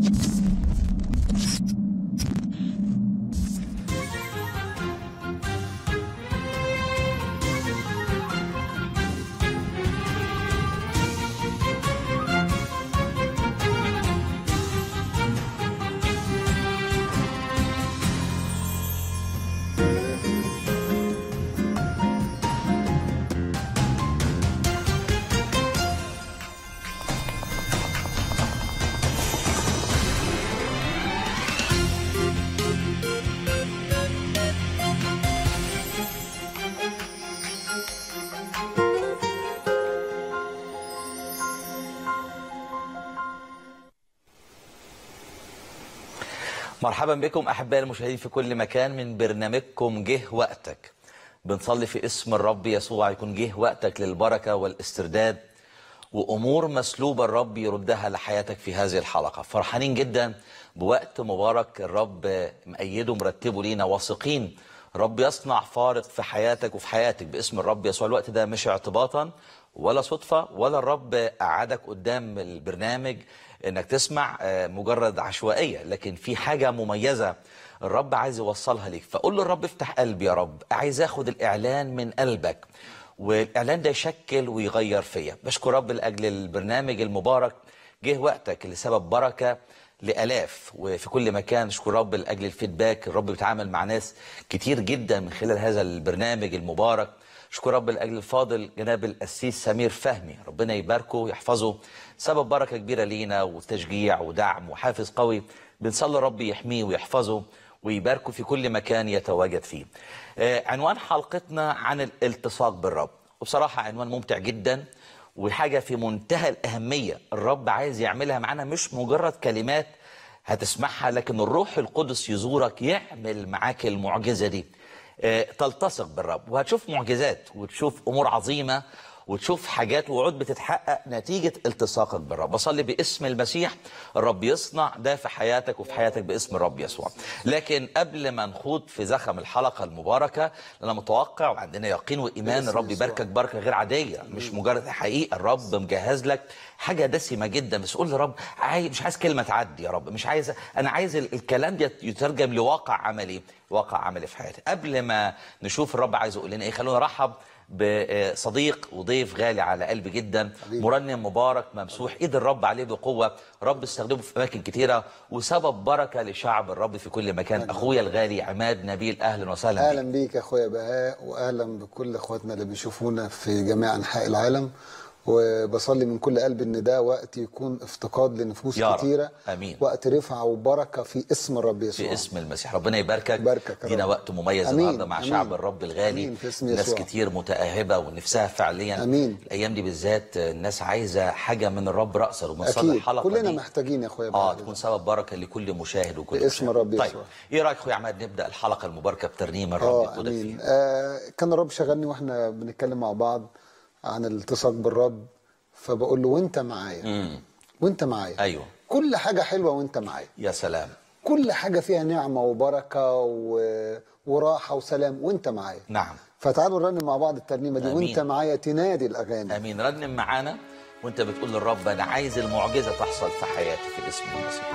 مرحبا بكم أحبائي المشاهدين في كل مكان من برنامجكم جه وقتك. بنصلي في اسم الرب يسوع يكون جه وقتك للبركة والاسترداد وأمور مسلوبة الرب يردها لحياتك في هذه الحلقة. فرحانين جدا بوقت مبارك الرب مأيده مرتبه لينا، واثقين رب يصنع فارق في حياتك وفي حياتك باسم الرب يسوع. الوقت ده مش اعتباطا ولا صدفة ولا الرب قعدك قدام البرنامج انك تسمع مجرد عشوائية، لكن في حاجة مميزة الرب عايز يوصلها ليك. فقول له الرب افتح قلبي يا رب، عايز اخد الاعلان من قلبك والاعلان ده يشكل ويغير فيا. بشكر رب لاجل البرنامج المبارك جه وقتك اللي سبب بركة لآلاف وفي كل مكان. اشكر رب لاجل الفيدباك، الرب بيتعامل مع ناس كتير جدا من خلال هذا البرنامج المبارك. اشكر رب لاجل الفاضل جناب القسيس سمير فهمي، ربنا يباركه ويحفظه، سبب بركه كبيره لينا وتشجيع ودعم وحافز قوي. بنصلي رب يحميه ويحفظه ويباركه في كل مكان يتواجد فيه. عنوان حلقتنا عن الالتصاق بالرب، وبصراحه عنوان ممتع جدا وحاجه في منتهى الاهميه الرب عايز يعملها معانا، مش مجرد كلمات هتسمعها، لكن الروح القدس يزورك يعمل معاك المعجزه دي. تلتصق بالرب وهتشوف معجزات وتشوف امور عظيمه وتشوف حاجات ووعود بتتحقق نتيجه التصاقك بالرب. بصلي باسم المسيح الرب يصنع ده في حياتك وفي حياتك باسم الرب يسوع. لكن قبل ما نخوض في زخم الحلقه المباركه، انا متوقع وعندنا يقين وايمان الرب يباركك بركه غير عاديه، مش مجرد حقيقه. الرب مجهز لك حاجه دسمه جدا، بس قول للرب مش عايز كلمه تعدي يا رب، مش عايز، انا عايز الكلام ده يترجم لواقع عملي، واقع عملي في حياتي. قبل ما نشوف الرب عايز يقول لنا ايه، خلونا نرحب بصديق وضيف غالي على قلبي جدا، مرنم مبارك ممسوح ايد الرب عليه بقوه، رب استخدمه في اماكن كتيره وسبب بركه لشعب الرب في كل مكان. اخويا الغالي عماد نبيل، اهلا وسهلا بيك. اهلا بيك يا اخويا بهاء، واهلا بكل اخواتنا اللي بيشوفونا في جميع انحاء العالم. وبصلي من كل قلب ان ده وقت يكون افتقاد لنفوس كتيره، امين، وقت رفعه وبركه في اسم الرب يسوع، في اسم المسيح. ربنا يباركك. دينا وقت مميز النهارده مع شعب الرب الغالي. ناس كتير متاهبه ونفسها فعليا الايام دي بالذات الناس عايزه حاجه من الرب راسا، وبنصلي الحلقه كلنا محتاجين يا اخويا تكون سبب بركه لكل مشاهد وكل باسم الرب يسوع. طيب ايه رايك اخويا عماد نبدا الحلقه المباركه بترنيمه الرب يقودك فيها؟ كان الرب شغلني واحنا بنتكلم مع بعض عن الالتصاق بالرب، فبقول له وانت معايا، وانت معايا، ايوه كل حاجه حلوه وانت معايا. يا سلام، كل حاجه فيها نعمه وبركه وراحه وسلام وانت معايا. نعم. فتعالوا نرنم مع بعض الترنيمه دي. وانت معايا تنادي الاغاني. امين. رنم معانا وانت بتقول للرب انا عايز المعجزه تحصل في حياتي في اسم المسيح.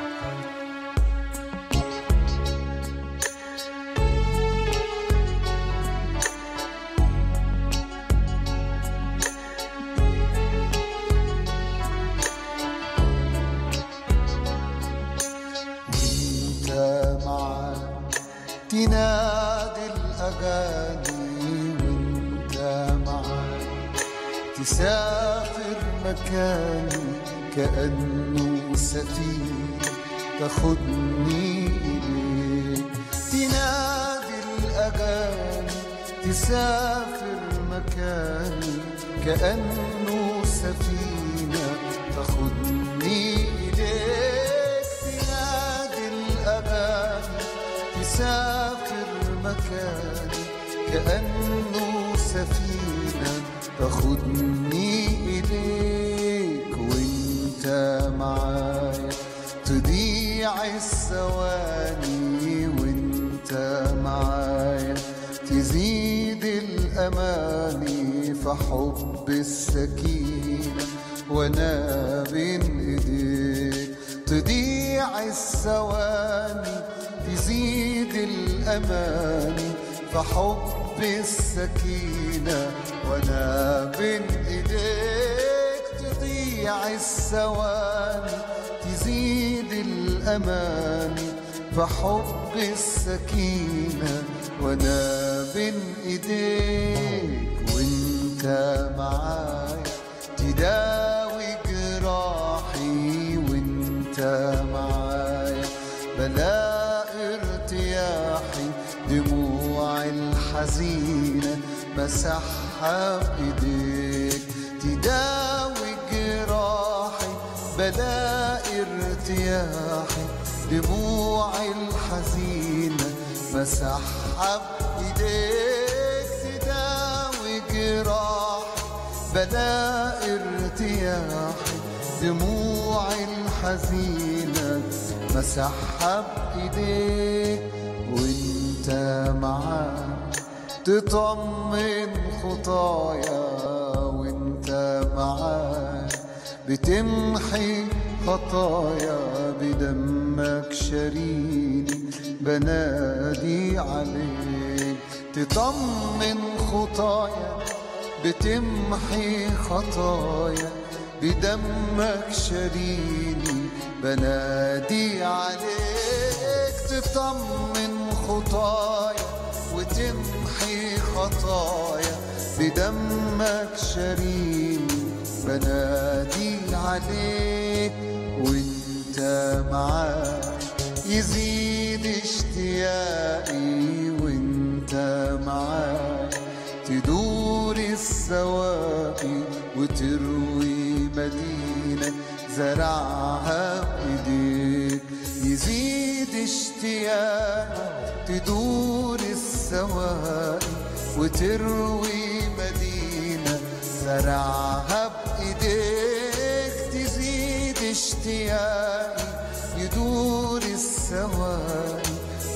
تنادي الأغاني وانت معاي، تسافر مكاني كأنه سفينة تاخدني إليك. تنادي الأغاني تسافر مكاني كأنه سفينة تاخدني إليك. تنادي الأغاني تسافر مكاني كأنه سفينة تاخدني إليك. وانت معايا تضيع الثواني، وانت معايا تزيد الأماني في حب السكينة وانا بين ايديك. تضيع تضيع الثواني تزيد الأماني فحب السكينة وأنا بين إيديك. تضيع الثواني تزيد الأماني فحب السكينة وأنا بين إيديك. وأنت معايا تداوي جراحي، وأنت معايا بلا ارتياحي. دموع الحزينة مسحها بإيديك. تداوي جراحي بلا ارتياحي. دموع الحزينة مسحها بإيديك. تداوي جراحي بلا ارتياحي. دموع الحزينة مسحها بإيديك. وانت معاك تطمن خطايا، وانت معاك بتمحي خطايا. بدمك شريني بنادي عليك. تطمن خطايا بتمحي خطايا. بدمك شريني بنادي عليك. تطمن خطايا وتمحي خطايا. بدمك شريني بنادي عليك. وانت معاك يزيد اشتياقي، وانت معاك تدور السواقي وتروي مدينة زرعها بإيديك. يزيد اشتياقي تدور السواقي وتروي مدينة زرعها بإيديك. تزيد اشتياقي يدور السواقي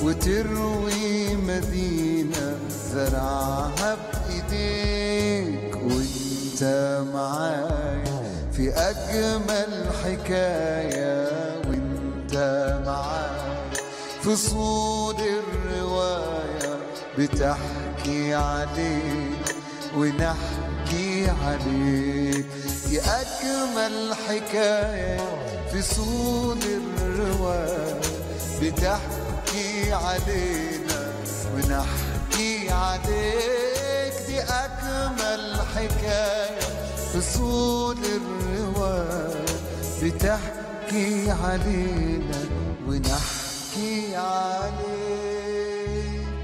وتروي مدينة زرعها بإيديك. وانت معايا في أجمل حكاية، وانت معايا في صود الرواية. بتحكي عليك ونحكي عليك. في أجمل حكاية في صود الرواية. بتحكي علينا ونحكي عليك. دي أجمل حكاية في صود الرواية. بتحكي علينا ونحكي عليك.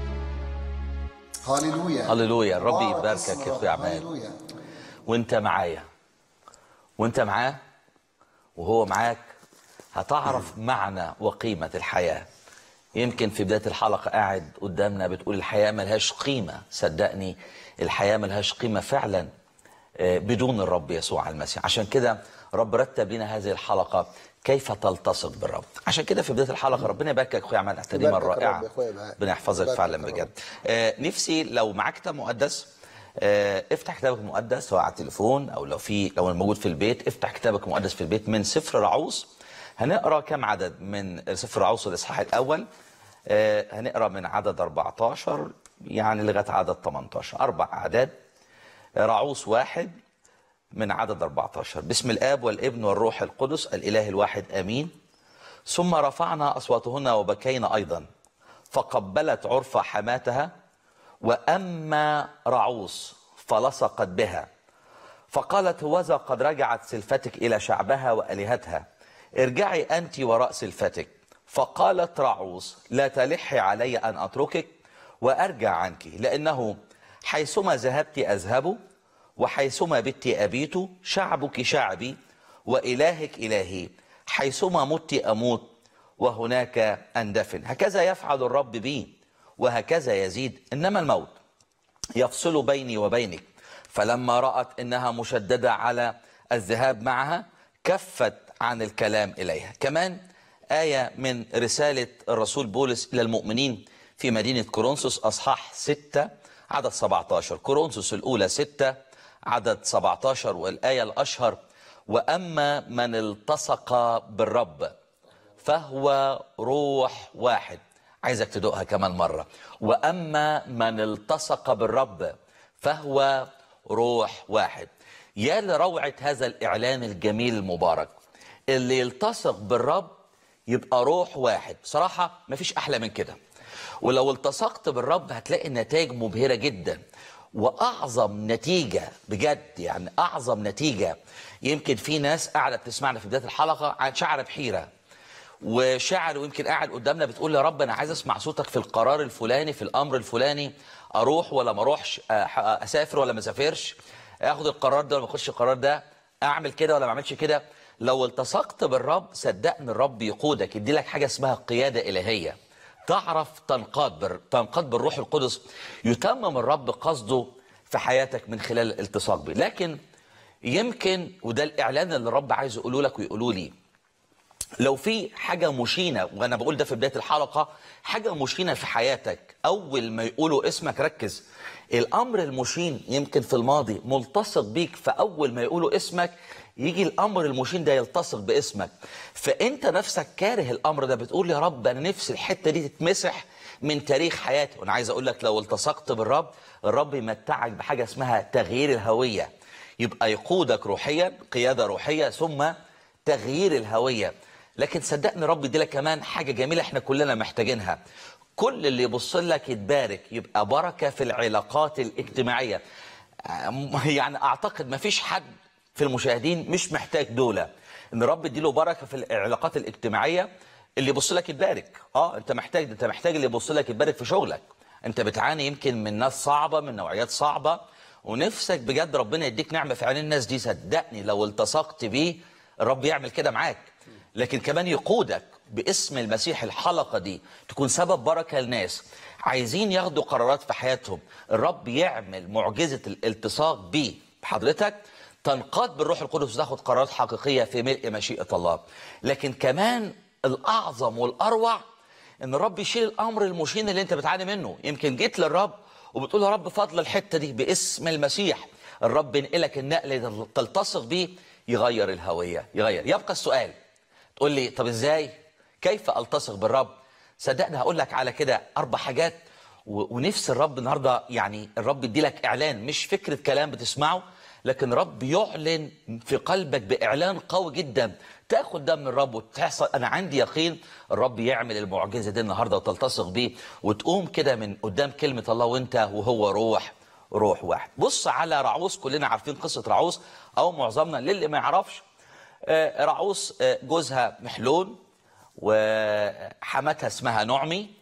هاليلويا هللويا. الرب يباركك تصلح. يا اخويا عماد. هاليلويا. وانت معايا وانت معاه وهو معاك هتعرف معنى وقيمة الحياة. يمكن في بداية الحلقة قاعد قدامنا بتقول الحياة ملهاش قيمة. صدقني الحياة ملهاش قيمة فعلا بدون الرب يسوع المسيح. عشان كده رب رتب لنا هذه الحلقة كيف تلتصق بالرب. عشان كده في بداية الحلقة ربنا يباركك يا اخويا عماد على التقديمة الرائعة. ربنا يحفظك فعلا بجد. نفسي لو معاك كتاب مقدس افتح كتابك المقدس سواء على التليفون او لو موجود في البيت. افتح كتابك المقدس في البيت من سفر رعوص. هنقرا كم عدد من سفر رعوص الاصحاح الاول. هنقرا من عدد 14 يعني لغايه عدد 18. 4 اعداد. رعوص 1 من عدد 14. باسم الاب والابن والروح القدس الاله الواحد امين. ثم رفعنا اصواتهن وبكينا ايضا فقبلت عرفة حماتها وأما رعوص فلصقت بها فقالت هوذا قد رجعت سلفتك إلى شعبها وآلهتها. ارجعي أنت وراء سلفتك. فقالت رعوص لا تلحي علي أن أتركك وأرجع عنك، لأنه حيثما ذهبت أذهب وحيثما بت أبيت. شعبك شعبي وإلهك إلهي. حيثما مت أموت وهناك أندفن. هكذا يفعل الرب بي وهكذا يزيد. إنما الموت يفصل بيني وبينك. فلما رأت إنها مشددة على الذهاب معها كفت عن الكلام إليها. كمان آية من رسالة الرسول بولس إلى المؤمنين في مدينة كورنثوس أصحاح 6 عدد 17. كورنثوس الأولى 6 عدد 17 والآية الأشهر: وأما من التصق بالرب فهو روح واحد. عايزك تدوقها كمان مرة. وأما من التصق بالرب فهو روح واحد. يا لروعة هذا الإعلان الجميل المبارك، اللي يلتصق بالرب يبقى روح واحد. بصراحة مفيش أحلى من كده. ولو التصقت بالرب هتلاقي النتائج مبهرة جدا. وأعظم نتيجة بجد، يعني أعظم نتيجة، يمكن في ناس قاعدة بتسمعنا في بداية الحلقة عن شعر بحيرة وشعر، ويمكن قاعد قدامنا بتقول يا رب أنا عايز أسمع صوتك في القرار الفلاني، في الأمر الفلاني، أروح ولا ما أروحش، أسافر ولا ما أسافرش، أخد القرار ده ولا ما أخدش القرار ده، أعمل كده ولا ما أعملش كده. لو التصقت بالرب صدقني الرب يقودك، يدي لك حاجة اسمها قيادة إلهية. تعرف تنقاد بالروح القدس، يتمم الرب قصده في حياتك من خلال الالتصاق به. لكن يمكن، وده الإعلان اللي الرب عايز يقوله لك ويقولوا لي، لو في حاجة مشينة، وأنا بقول ده في بداية الحلقة، حاجة مشينة في حياتك أول ما يقولوا اسمك ركز. الأمر المشين يمكن في الماضي ملتصق بيك، فأول ما يقولوا اسمك يجي الأمر المشين ده يلتصق باسمك، فأنت نفسك كاره الأمر ده، بتقول يا رب أنا نفسي الحتة دي تتمسح من تاريخ حياتي. وأنا عايز أقول لك لو التصقت بالرب، الرب يمتعك بحاجة اسمها تغيير الهوية، يبقى يقودك روحيا، قيادة روحية، ثم تغيير الهوية. لكن صدقني رب يديلك كمان حاجة جميلة احنا كلنا محتاجينها. كل اللي يبص لك يتبارك، يبقى بركة في العلاقات الاجتماعية. يعني اعتقد ما فيش حد في المشاهدين مش محتاج دولة، ان رب يديله بركة في العلاقات الاجتماعية. اللي يبص لك يتبارك، انت محتاج اللي يبص لك يتبارك في شغلك. انت بتعاني يمكن من ناس صعبة، من نوعيات صعبة، ونفسك بجد ربنا يديك نعمة في عين الناس دي. صدقني لو التصقت بيه الرب يعمل كده معاك. لكن كمان يقودك باسم المسيح. الحلقة دي تكون سبب بركة للناس عايزين ياخدوا قرارات في حياتهم، الرب يعمل معجزة الالتصاق بيه بحضرتك، تنقاد بالروح القدس وتاخد قرارات حقيقية في ملء مشيئة الله. لكن كمان الأعظم والأروع إن الرب يشيل الأمر المشين اللي أنت بتعاني منه. يمكن جيت للرب وبتقول يا رب فضل الحتة دي باسم المسيح، الرب ينقلك النقل اللي تلتصق بيه، يغير الهوية، يبقى السؤال تقول لي طب ازاي؟ كيف التصق بالرب؟ صدقني هقول لك على كده 4 حاجات، ونفس الرب النهارده، يعني الرب يدي لك اعلان، مش فكره كلام بتسمعه، لكن رب يعلن في قلبك باعلان قوي جدا، تاخد ده من الرب وتحصل. انا عندي يقين الرب يعمل المعجزه دي النهارده وتلتصق بيه، وتقوم كده من قدام كلمه الله وانت وهو روح واحد. بص على رعوس، كلنا عارفين قصه رعوس او معظمنا. للي ما يعرفش، رعوس جوزها محلون، وحماتها اسمها نعمي،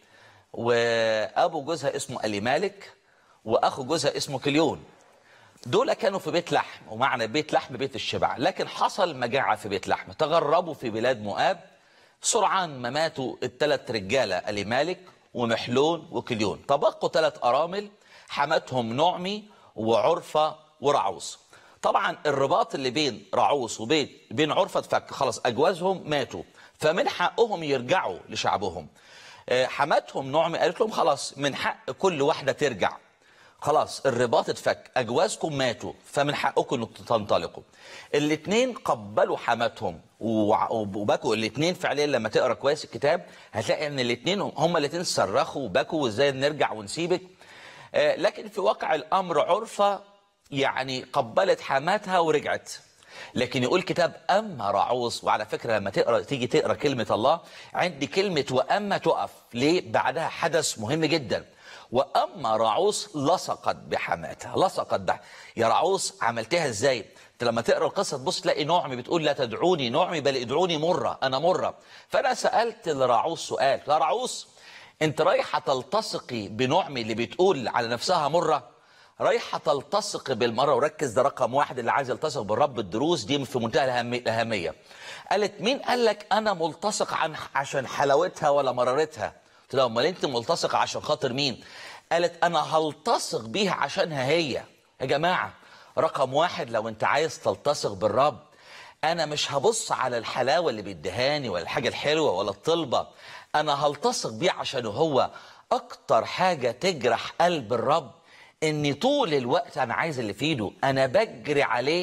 وابو جوزها اسمه أليمالك، واخو جوزها اسمه كليون. دول كانوا في بيت لحم، ومعنى بيت لحم بيت الشبع. لكن حصل مجاعة في بيت لحم، تغربوا في بلاد مؤاب. سرعان ما ماتوا ال3 رجالة، أليمالك ومحلون وكليون. تبقوا 3 أرامل، حماتهم نعمي وعرفة ورعوس. طبعا الرباط اللي بين رعوس وبين عرفة اتفك، خلاص أجوازهم ماتوا، فمن حقهم يرجعوا لشعبهم. حماتهم نعمي قالت لهم خلاص من حق كل واحدة ترجع، خلاص الرباط اتفك، أجوازكم ماتوا، فمن حقكم انكم تنطلقوا. الاثنين قبلوا حماتهم وبكوا. الاثنين فعليا لما تقرا كويس الكتاب هتلاقي ان الاثنين هم الاثنين صرخوا وبكوا وازاي نرجع ونسيبك. لكن في واقع الامر عرفة يعني قبلت حماتها ورجعت. لكن يقول كتاب اما رعوس، وعلى فكره لما تيجي تقرا كلمه الله عندي كلمه واما تقف ليه؟ بعدها حدث مهم جدا. واما رعوس لصقت بحماتها. لصقت ده يا رعوس عملتها ازاي؟ انت لما تقرا القصه تبص تلاقي نعمي بتقول لا تدعوني نعمي بل ادعوني مره، انا مره. فانا سالت لرعوس سؤال، يا رعوس انت رايحه تلتصقي بنعمي اللي بتقول على نفسها مره؟ رايحه تلتصق بالمره؟ وركز ده رقم 1 اللي عايز يلتصق بالرب، الدروس دي في منتهى الاهميه. قالت مين قال لك انا ملتصق عشان حلاوتها ولا مرارتها؟ قلت لها امال انت ملتصقه عشان خاطر مين؟ قالت انا هلتصق بيها عشانها هي. يا جماعه رقم 1 لو انت عايز تلتصق بالرب، انا مش هبص على الحلاوه اللي بيدهاني ولا الحاجه الحلوه ولا الطلبه، انا هلتصق بيه عشان هو. اكتر حاجه تجرح قلب الرب اني طول الوقت انا عايز اللي في ايده، انا بجري عليه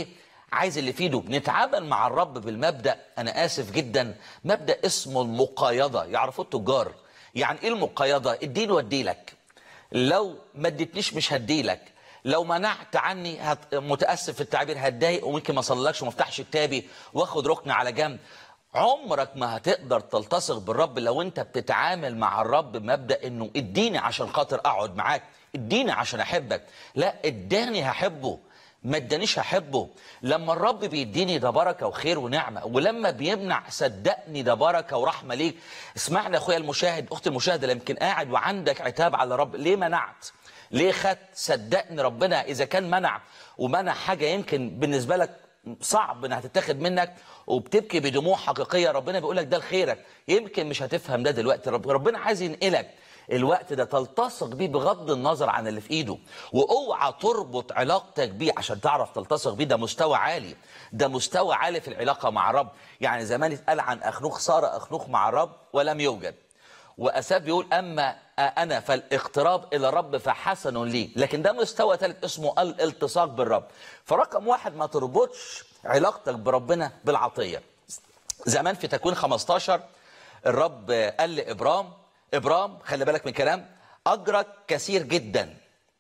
عايز اللي في ايده. نتعامل مع الرب بالمبدأ، انا اسف جدا، مبدأ اسمه المقايضة، يعرفوه التجار. يعني ايه المقايضة؟ اديني واديلك، لو ما اديتنيش مش هديلك، لو منعت عني متاسف في التعبير هتضايق وممكن ما اصلكش وما افتحش كتابي واخد ركن على جنب. عمرك ما هتقدر تلتصق بالرب لو انت بتتعامل مع الرب بمبدا انه اديني عشان خاطر اقعد معاك، اديني عشان احبك. لا، اداني هحبه، ما ادانيش هحبه. لما الرب بيديني ده بركه وخير ونعمه، ولما بيمنع صدقني ده بركه ورحمه ليك. اسمعني يا اخويا المشاهد، اختي المشاهده، اللي يمكن قاعد وعندك عتاب على الرب، ليه منعت؟ ليه خدت؟ صدقني ربنا اذا كان منع حاجه يمكن بالنسبه لك صعب انها تتاخد منك وبتبكي بدموع حقيقيه، ربنا بيقول لك ده لخيرك. يمكن مش هتفهم ده دلوقتي، ربنا عايز ينقلك الوقت ده تلتصق بيه بغض النظر عن اللي في ايده. واوعى تربط علاقتك بيه عشان تعرف تلتصق بيه، ده مستوى عالي، ده مستوى عالي في العلاقه مع الرب. يعني زمان اتقال عن اخنوخ: صار اخنوخ مع الرب ولم يوجد. واساف بيقول: اما انا فالاقتراب الى الرب فحسن لي. لكن ده مستوى ثالث اسمه الالتصاق بالرب. فرقم واحد، ما تربطش علاقتك بربنا بالعطيه. زمان في تكوين 15 الرب قال لابرام: ابرام خلي بالك من كلام، اجرك كثير جدا،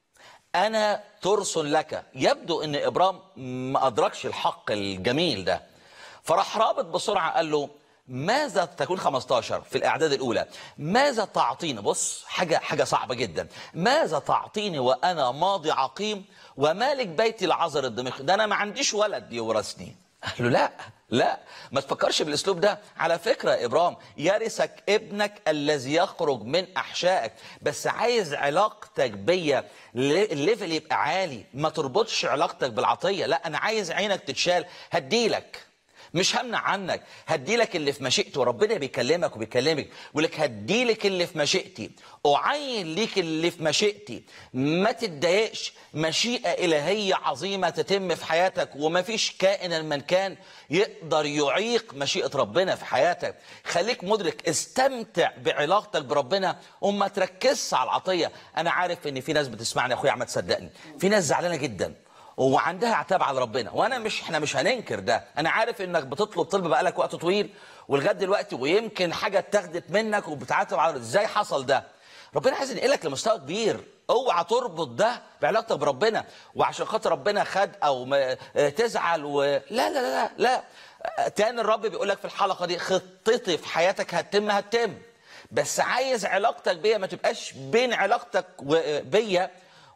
انا ترس لك. يبدو ان ابرام ما ادركش الحق الجميل ده، فراح رابط بسرعه قال له: ماذا، تكون 15 في الاعداد الاولى، ماذا تعطيني؟ بص، حاجه صعبه جدا. ماذا تعطيني وانا ماضي عقيم ومالك بيتي العذر الدمشقي؟ ده انا ما عنديش ولد يورثني. قال له: لا ما تفكرش بالاسلوب ده. على فكره يا ابرام، يرثك ابنك الذي يخرج من احشائك، بس عايز علاقتك بيا الليفل يبقى عالي. ما تربطش علاقتك بالعطيه. لا، انا عايز عينك تتشال، هديلك، مش همنع عنك، هديلك اللي في مشيئتي. وربنا بيكلمك وبيكلمك بيقول لك: هديلك اللي في مشيئتي، اعين ليك اللي في مشيئتي. ما تتضايقش، مشيئه الهيه عظيمه تتم في حياتك، وما فيش كائنا من كان يقدر يعيق مشيئه ربنا في حياتك. خليك مدرك، استمتع بعلاقتك بربنا وما تركزش على العطيه. انا عارف ان في ناس بتسمعني يا اخويا عماد، صدقني في ناس زعلانه جدا وعندها عتاب على ربنا، وانا احنا مش هننكر ده. انا عارف انك بتطلب طلب بقالك وقت طويل ولغايه دلوقتي، ويمكن حاجه اتاخدت منك وبتعاتب على ازاي حصل ده. ربنا عايز ينقلك لمستوى كبير. اوعى تربط ده بعلاقتك بربنا وعشان خاطر ربنا خد او تزعل لا لا لا لا. تاني الرب بيقول لك في الحلقه دي: خطتي في حياتك هتتم، بس عايز علاقتك بيا ما تبقاش بين علاقتك بيا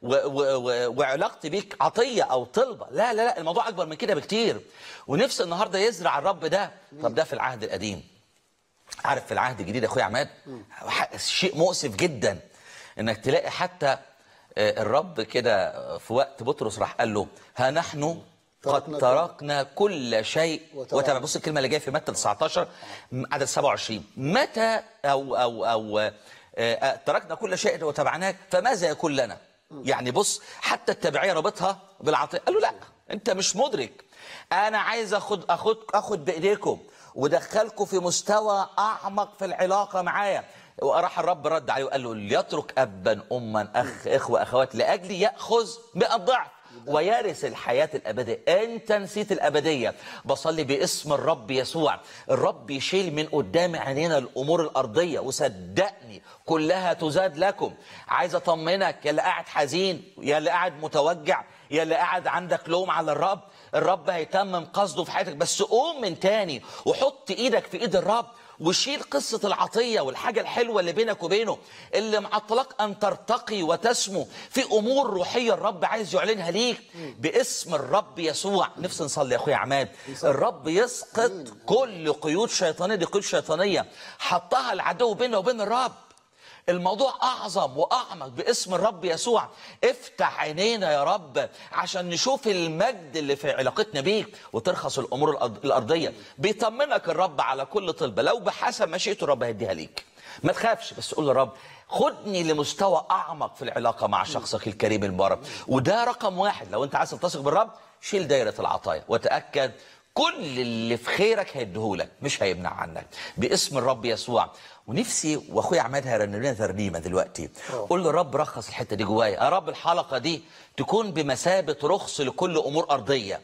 وعلاقتي بيك عطيه او طلبه. لا لا لا، الموضوع اكبر من كده بكتير. ونفس النهارده يزرع الرب ده. طب ده في العهد القديم. عارف في العهد الجديد يا اخويا عماد، شيء مؤسف جدا انك تلاقي حتى الرب كده في وقت بطرس راح قال له: ها نحن قد تركنا كل شيء وتبع. بص الكلمه اللي جايه في متى 19 عدد 27: متى او تركنا كل شيء وتبعناك فماذا يكون لنا؟ يعني بص، حتى التبعيه رابطها بالعطيه. قال له: لا، انت مش مدرك، انا عايز اخد بايديكم ودخلكم في مستوى اعمق في العلاقه معايا. وراح الرب رد عليه وقال له: ليترك ابا اما اخوه اخوات لاجلي ياخذ 100 ضعف ويرث الحياه الابديه. انت نسيت الابديه. بصلي باسم الرب يسوع، الرب يشيل من قدام عينينا الامور الارضيه، وصدقني كلها تزاد لكم. عايز اطمنك يا اللي قاعد حزين، يا اللي قاعد متوجع، يا اللي قاعد عندك لوم على الرب هيتمم قصده في حياتك. بس قوم من تاني وحط ايدك في ايد الرب وشيل قصة العطية والحاجة الحلوة اللي بينك وبينه اللي معطلك أن ترتقي وتسمو في أمور روحية الرب عايز يعلنها ليك باسم الرب يسوع. نفسي نصلي يا أخويا عماد، الرب يسقط كل قيود شيطانية. دي قيود شيطانية حطها العدو بيننا وبين الرب. الموضوع أعظم وأعمق باسم الرب يسوع. افتح عينينا يا رب عشان نشوف المجد اللي في علاقتنا بيك وترخص الأمور الأرضية. بيطمنك الرب على كل طلبة، لو بحسب مشيئته الرب هيديها ليك. ما تخافش، بس قول للرب: خدني لمستوى أعمق في العلاقة مع شخصك الكريم المبارك. وده رقم واحد. لو أنت عايز تلتصق بالرب، شيل دايرة العطايا وتأكد كل اللي في خيرك هيديهولك، مش هيمنع عنك باسم الرب يسوع. ونفسي واخويا عماد هيرنم لنا ترنيمه دلوقتي. قول للرب: رخص الحته دي جوايا يا رب. الحلقه دي تكون بمثابه رخص لكل امور ارضيه.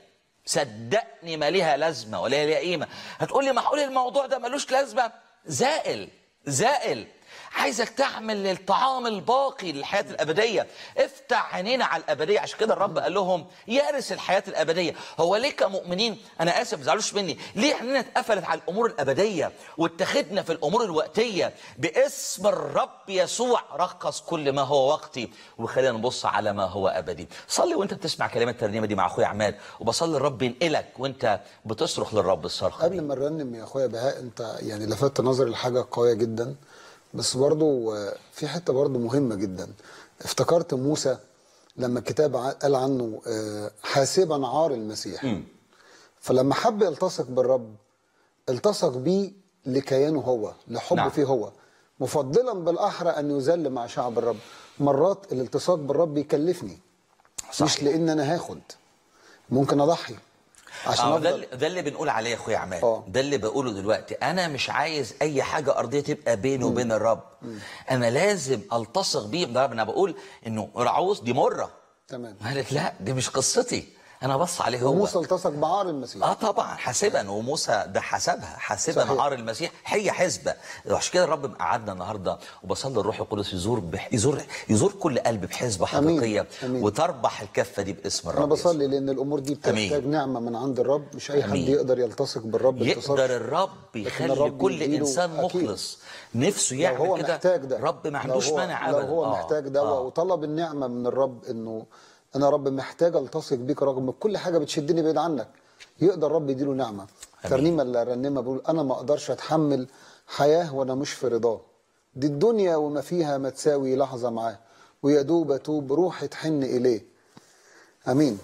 صدقني ما ليها لازمه ولا ليها قيمه. هتقول لي معقول الموضوع ده ملوش لازمه؟ زائل زائل. عايزك تعمل للطعام الباقي للحياة الأبدية. افتح عينينا على الأبدية. عشان كده الرب قال لهم يرث الحياة الأبدية. هو ليه كمؤمنين، أنا آسف ما تزعلوش مني، ليه عينينا اتقفلت على الأمور الأبدية واتخذنا في الأمور الوقتية؟ باسم الرب يسوع رخص كل ما هو وقتي وخلينا نبص على ما هو أبدي. صلي وأنت بتسمع كلمات الترنيمة دي مع أخويا عماد، وبصلي الرب ينقلك وأنت بتصرخ للرب الصرخة. قبل ما نرنم يا أخويا بهاء، أنت يعني لفتت نظري لحاجة قوية جدا، بس برضو في حتة برضو مهمة جدا. افتكرت موسى لما الكتاب قال عنه حاسبا عار المسيح. فلما حب يلتصق بالرب التصق بيه لكيانه هو، لحبه نعم. فيه هو، مفضلا بالأحرى أن يذل مع شعب الرب. مرات الالتصاق بالرب يكلفني، صحيح. مش لأن أنا هاخد، ممكن أضحي عشان ده اللي بنقول عليه يا اخويا عماد. ده اللي بقوله دلوقتي. انا مش عايز اي حاجه ارضيه تبقى بيني وبين الرب. انا لازم التصق بيه. ده انا بقول انه رعوز دي مره. تمام. قالت لا دي مش قصتي، انا بص عليه هو. وموسى التصق بعار المسيح. طبعا حاسبا، وموسى ده حسبها حاسبا صحيح. عار المسيح هي حسبه. عشان كده الرب قعدنا النهارده وبصلي الروح القدس يزور كل قلب بحسبه حقيقيه. أمين. وتربح الكفه دي باسم الرب. انا بصلي لان الامور دي بتحتاج نعمه من عند الرب، مش اي حد يقدر يلتصق بالرب. يقدر الرب يخلي كل انسان مخلص نفسه يعمل كده. الرب ما عندوش مانع ابدا. لو هو محتاج ده وطلب النعمه من الرب، انه انا رب محتاج التصق بيك رغم كل حاجه بتشدني بعيد عنك، يقدر رب يديله نعمه. ترنيمه اللي رنمها بيقول انا ما اقدرش اتحمل حياه وانا مش في رضاه، دي الدنيا وما فيها ما تساوي لحظه معاه، ويا دوب اتوب روحي تحن اليه. امين.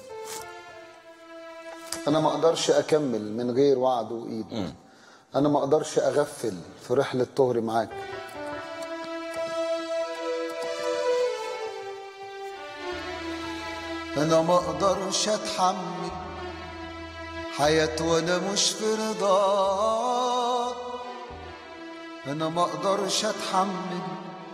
انا ما اقدرش اكمل من غير وعد وايد. انا ما اقدرش اغفل في رحله طهري معاك. انا ما اقدرش اتحمل حياة وانا مش في رضاك. انا ما اقدرش اتحمل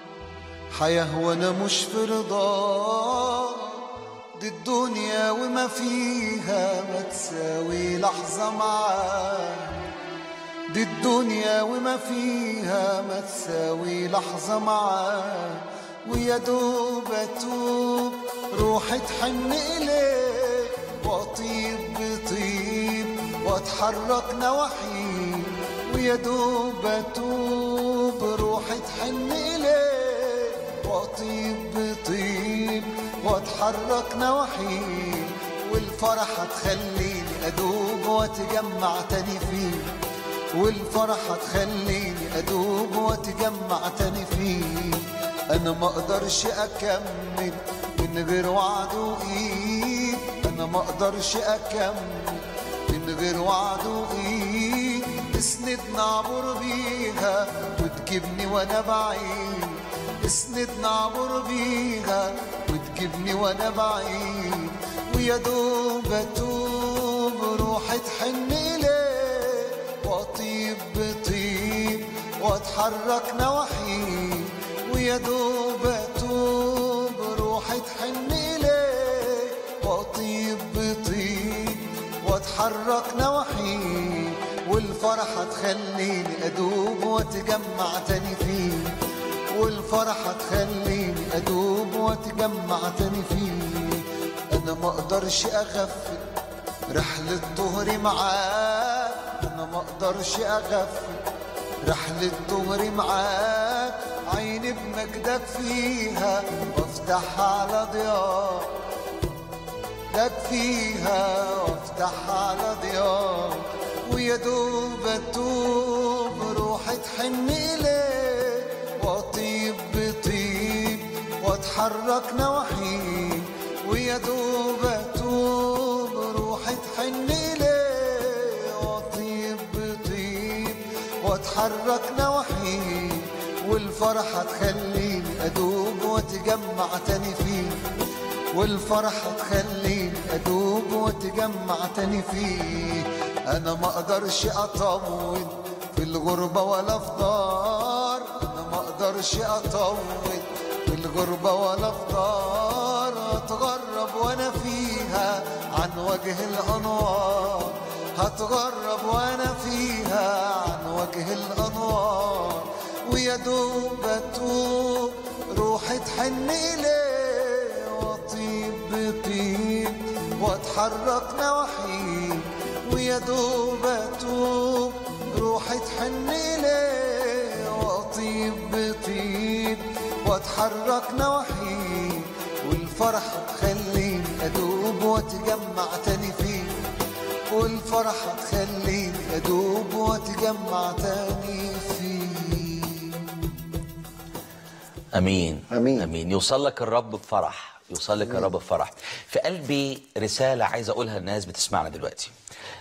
حياة وانا مش في رضاك. دي الدنيا وما فيها ما تساوي لحظة معاك. دي الدنيا وما فيها ما تساوي لحظة معاك. ويا دوب اتوب روحي تحن إليك، وأطيب بطيب وأتحرك نواحيك. ويا دوب أتوب روحي تحن إليك، وأطيب بطيب وأتحرك نواحيك. والفرحة تخليني أدوب وأتجمع تاني فيك. والفرحة تخليني أدوب وأتجمع تاني فيك. أنا ما أقدرش أكمل من غير وعد وإيد. أنا ما أقدرش أكمل من غير وعد وإيد. تسندني أعبر بيها وتجيبني وأنا بعيد. تسندني أعبر بيها وتجيبني وأنا بعيد. ويا دوب أتوب روحي تحن إليك، وأطيب بطيب وأتحرك نواحيك. ويا دوب أتوب روحي تحن إليك، وأطيب بطيب وأتحرك نواحيك. والفرحة تخليني أدوب وأتجمع تاني فيك. والفرحة تخليني أدوب وأتجمع تاني فيك. أنا ما أقدرش أغفل رحلة طهري معاك. أنا ما أقدرش أغفل رحلة طهري معاك. عيني بمجدك فيها وافتحها على ضياك. لك فيها وافتحها على ضياك. ويا دوب اتوب روحي تحن إليك، واطيب بطيب واتحرك نواحيك. ويا دوب اتوب روحي تحن إليك، واطيب بطيب واتحرك نواحيك. والفرحة تخليني أدوب وأتجمع تاني فيك. والفرحة تخليني أدوب وأتجمع تاني فيك. أنا ما أقدرش أطول في الغربة ولا في دار. أنا ما أقدرش أطول في الغربة ولا في دار. أتغرب هتغرب وانا فيها عن وجه الانوار، هتغرب وانا فيها عن وجه الانوار، ويا دوب اتوب روحي تحن اليه، واطيب بطيب واتحرك نواحيه، ويا دوب اتوب روحي تحن اليه، واطيب بطيب واتحرك نواحيه، والفرح تخليني ادوب واتجمع تاني فيه، والفرح تخليني ادوب واتجمع تاني فيه. امين آمين. امين. يوصل لك الرب بفرح، يوصل لك الرب بفرح. في قلبي رساله عايز اقولها للناس بتسمعنا دلوقتي.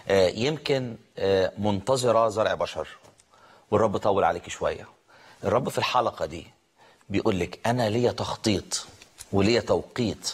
يمكن منتظره زرع بشر والرب طول عليك شويه. الرب في الحلقه دي بيقول لك انا ليا تخطيط وليا توقيت،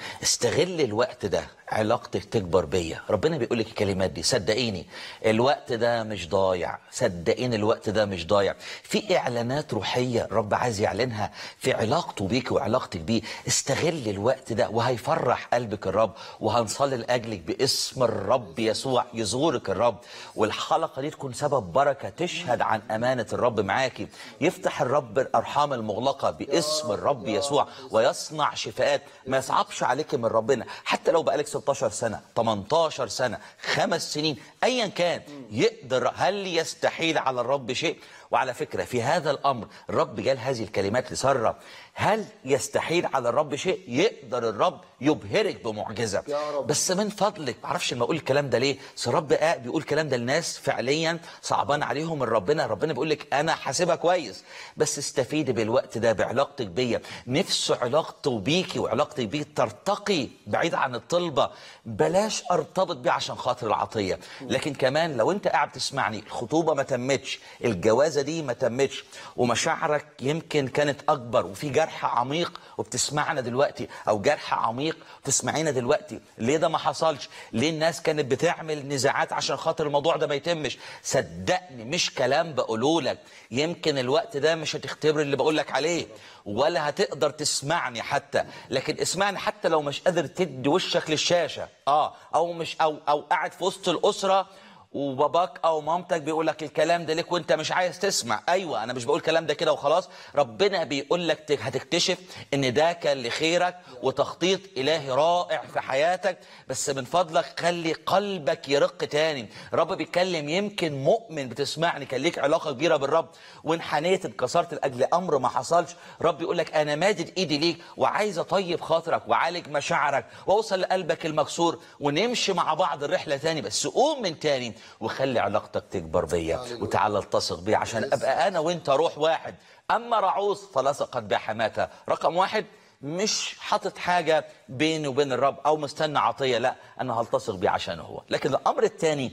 استغل الوقت ده علاقتك تكبر بيا. ربنا بيقول لك الكلمات دي، صدقيني الوقت ده مش ضايع، صدقيني الوقت ده مش ضايع. في اعلانات روحيه رب عايز يعلنها في علاقته بيك وعلاقتك بيه. استغل الوقت ده وهيفرح قلبك الرب، وهنصلي لاجلك باسم الرب يسوع يزورك الرب، والحلقه دي تكون سبب بركه تشهد عن امانه الرب معاكي. يفتح الرب الارحام المغلقه باسم الرب يسوع ويصنع شفاءات ما يصعبش عليك من ربنا. حتى لو بقالك 16 سنة 18 سنة 5 سنين ايا كان، يقدر. هل يستحيل على الرب شيء؟ وعلى فكرة في هذا الامر الرب قال هذه الكلمات لسارة، هل يستحيل على الرب شيء؟ يقدر الرب يبهرك بمعجزة. بس من فضلك، معرفش لما اقول الكلام ده ليه، بس الرب بيقول الكلام ده لناس فعليا صعبان عليهم من ربنا. ربنا بيقول لك انا حاسبها كويس، بس استفيدي بالوقت ده بعلاقتك بيا. نفسه علاقته بيكي وعلاقتك بيه ترتقي بعيد عن الطلبة. بلاش ارتبط بيه عشان خاطر العطية. لكن كمان لو انت قاعد تسمعني الخطوبة ما تمتش، الجوازة دي ما تمتش، ومشاعرك يمكن كانت اكبر، وفي جرح عميق وبتسمعنا دلوقتي، او جرح عميق بتسمعينا دلوقتي، ليه ده ما حصلش؟ ليه الناس كانت بتعمل نزاعات عشان خاطر الموضوع ده ما يتمش؟ صدقني مش كلام بقوله لك، يمكن الوقت ده مش هتختبر اللي بقول لك عليه، ولا هتقدر تسمعني حتى. لكن اسمعني حتى لو مش قادر تدي وشك للشاشة، او مش او قاعد في وسط الاسرة وباباك او مامتك بيقول لك الكلام ده ليك وانت مش عايز تسمع. ايوه انا مش بقول الكلام ده كده وخلاص، ربنا بيقول لك هتكتشف ان ده كان لخيرك وتخطيط الهي رائع في حياتك. بس من فضلك خلي قلبك يرق تاني. رب بيتكلم، يمكن مؤمن بتسمعني كان ليك علاقه كبيره بالرب وانحنيت اتكسرت لاجل امر ما حصلش. رب يقول لك انا مادد ايدي ليك وعايز اطيب خاطرك وعالج مشاعرك واوصل لقلبك المكسور، ونمشي مع بعض الرحله تاني. بس قوم من تاني وخلي علاقتك تكبر بيا وتعالى التصق بيا عشان ابقى انا وانت روح واحد. اما رعوز فلصقت بحماتها. رقم 1 مش حاطط حاجه بيني وبين الرب او مستنى عطيه، لا انا هلتصق بيه عشانه هو. لكن الامر الثاني،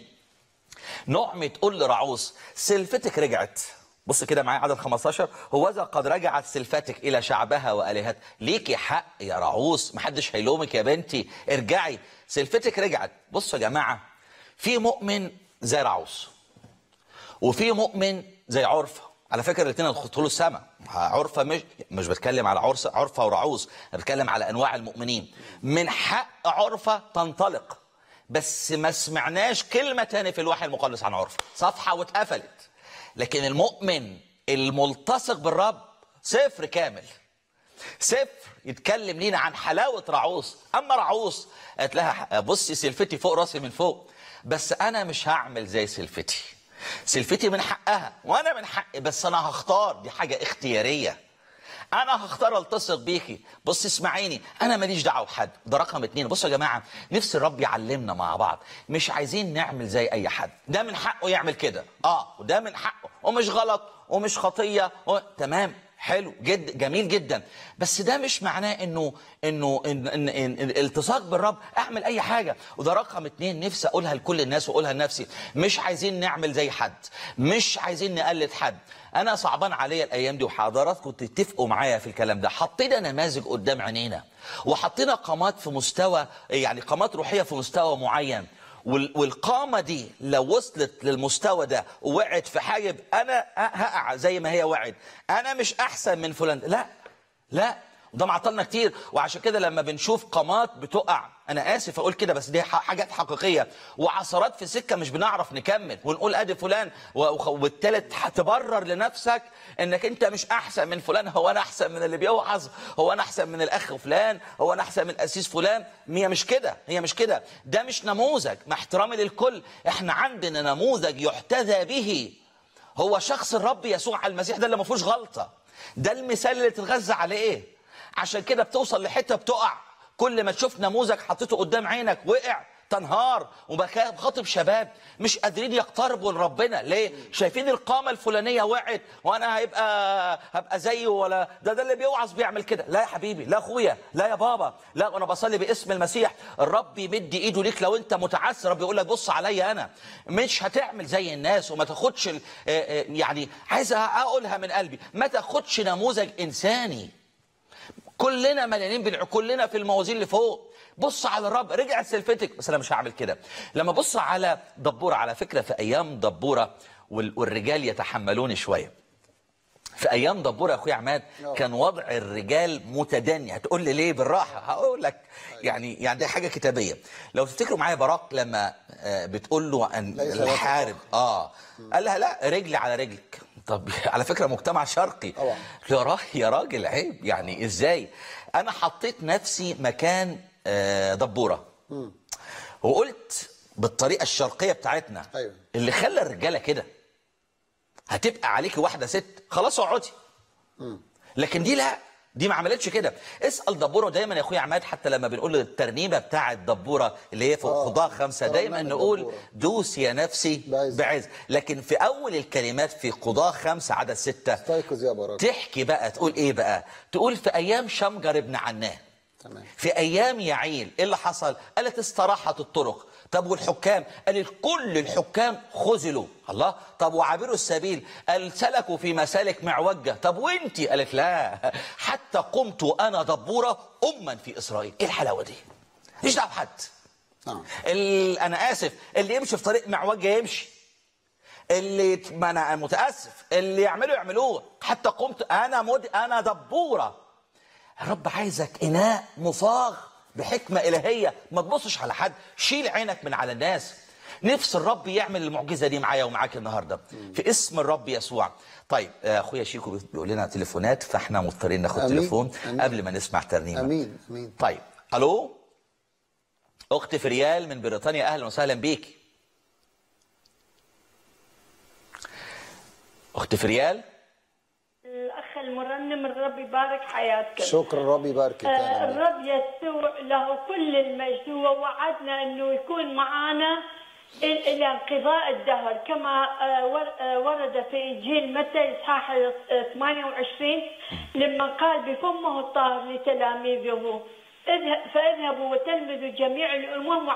نعمة تقول لرعوز سلفتك رجعت. بص كده معايا عدد 15، هوذا قد رجعت سلفتك الى شعبها والهتها. ليكي حق يا رعوز، محدش هيلومك يا بنتي، ارجعي ملفتك رجعت. بصوا يا جماعه، في مؤمن زي رعوز وفي مؤمن زي عرفة. على فكره الاثنين هيدخلوا السماء. عرفة مش بتكلم على عرفة ورعوز، انا بتكلم على انواع المؤمنين. من حق عرفة تنطلق، بس ما سمعناش كلمه تاني في الوحي المقدس عن عرفة، صفحه واتقفلت. لكن المؤمن الملتصق بالرب سفر كامل، سفر يتكلم لينا عن حلاوه رعوز. اما رعوز قالت لها بصي سلفتي فوق راسي من فوق، بس انا مش هعمل زي سلفتي. سلفتي من حقها وانا من حقي، بس انا هختار، دي حاجه اختياريه. انا هختار التصق بيكي. بص اسمعيني، انا ماليش دعوه بحد. ده رقم 2. بصوا يا جماعه، نفس الرب يعلمنا مع بعض، مش عايزين نعمل زي اي حد. ده من حقه يعمل كده، وده من حقه، ومش غلط ومش خطيه، تمام، حلو جدا، جميل جدا. بس ده مش معناه انه الالتصاق بالرب اعمل اي حاجه. وده رقم 2 نفسي اقولها لكل الناس واقولها لنفسي، مش عايزين نعمل زي حد، مش عايزين نقلد حد. انا صعبان عليا الايام دي، وحضراتكم تتفقوا معايا في الكلام ده. حطينا نماذج قدام عينينا، وحطينا قامات في مستوى، يعني قامات روحيه في مستوى معين، والقامة دي لو وصلت للمستوى ده ووقعت في حاجة، أنا هقع زي ما هي وقعت. أنا مش أحسن من فلان، لا لا. ده معطلنا كتير. وعشان كده لما بنشوف قامات بتقع، انا اسف اقول كده بس دي حاجات حقيقيه، وعثرات في سكه مش بنعرف نكمل، ونقول ادي فلان، وبالتالي هتبرر لنفسك انك انت مش احسن من فلان. هو انا احسن من اللي بيوعظ؟ هو انا احسن من الاخ فلان؟ هو انا احسن من القسيس فلان؟ هي مش كده، هي مش كده. ده مش نموذج. مع احترامي للكل، احنا عندنا نموذج يحتذى به، هو شخص الرب يسوع المسيح. ده اللي ما فيهوش غلطه، ده المثال اللي تتغذى عليه. عشان كده بتوصل لحته بتقع، كل ما تشوف نموذج حطيته قدام عينك وقع تنهار. وبخاطب شباب مش قادرين يقتربوا لربنا. ليه؟ شايفين القامه الفلانيه وقعت وانا هبقى زيه، ولا ده اللي بيوعظ بيعمل كده. لا يا حبيبي، لا اخويا، لا يا بابا، لا. انا بصلي باسم المسيح، الرب يمد ايده ليك لو انت متعثر. الرب يقول لك بص عليا انا، مش هتعمل زي الناس وما تاخدش يعني عايز اقولها من قلبي، ما تاخدش نموذج انساني. كلنا مليانين كلنا في الموازين اللي فوق. بص على الرب، رجع سلفتك. بس انا مش هعمل كده. لما بص على دبوره، على فكره في ايام دبوره والرجال يتحملون شويه. في ايام دبوره يا اخويا عماد كان وضع الرجال متدني. هتقول لي ليه؟ بالراحه هقول لك. يعني دي حاجه كتابيه. لو تفتكروا معايا براق لما بتقول له ان الحارب قال لها لا، رجلي على رجلك. طب على فكره مجتمع شرقي. يا راجل عيب، يعني ازاي؟ انا حطيت نفسي مكان دبوره وقلت بالطريقه الشرقيه بتاعتنا اللي خلى الرجاله كده، هتبقى عليكي واحده ست خلاص اقعدي. لكن دي لا، دي ما عملتش كده. اسال دبوره دايما يا اخويا عماد، حتى لما بنقول الترنيمه بتاعه دبوره اللي هي في قضاة 5 دايما نقول دوس يا نفسي بعز. لكن في اول الكلمات في قضاة 5 عدد 6 استيقظ يا براك، تحكي بقى تقول ايه بقى؟ تقول في ايام شمجر ابن عناه، في ايام يعيل ايه اللي حصل؟ قالت استراحت الطرق. طب والحكام؟ قالت كل الحكام خذلوا. الله. طب وعابروا السبيل؟ قال سلكوا في مسالك معوجه. طب وانتي؟ قالت لا، حتى قمت انا دبوره اما في اسرائيل. ايه الحلاوه دي؟ مش دعوه بحد. انا اسف، اللي يمشي في طريق معوجه يمشي، ما انا متاسف، اللي يعملوه. حتى قمت انا دبوره. الرب عايزك اناء مصاغ بحكمه الهيه، ما تبصش على حد، شيل عينك من على الناس. نفس الرب يعمل المعجزه دي معايا ومعاك النهارده في اسم الرب يسوع. طيب اخويا شيكو بيقول لنا تليفونات، فاحنا مضطرين ناخد تليفون قبل ما نسمع ترنيمه. امين. طيب الو، اخت فريال من بريطانيا، اهلا وسهلا بيكي. اخت فريال. الأخ المرنم، الرب يبارك حياتك. شكرا، الرب يباركك. الرب يسوع له كل المجد، ووعدنا أنه يكون معنا إلى انقضاء الدهر، كما ورد في إنجيل متى إصحاح 28 لما قال بفمه الطاهر لتلاميذه فاذهبوا وتلمذوا جميع الأمم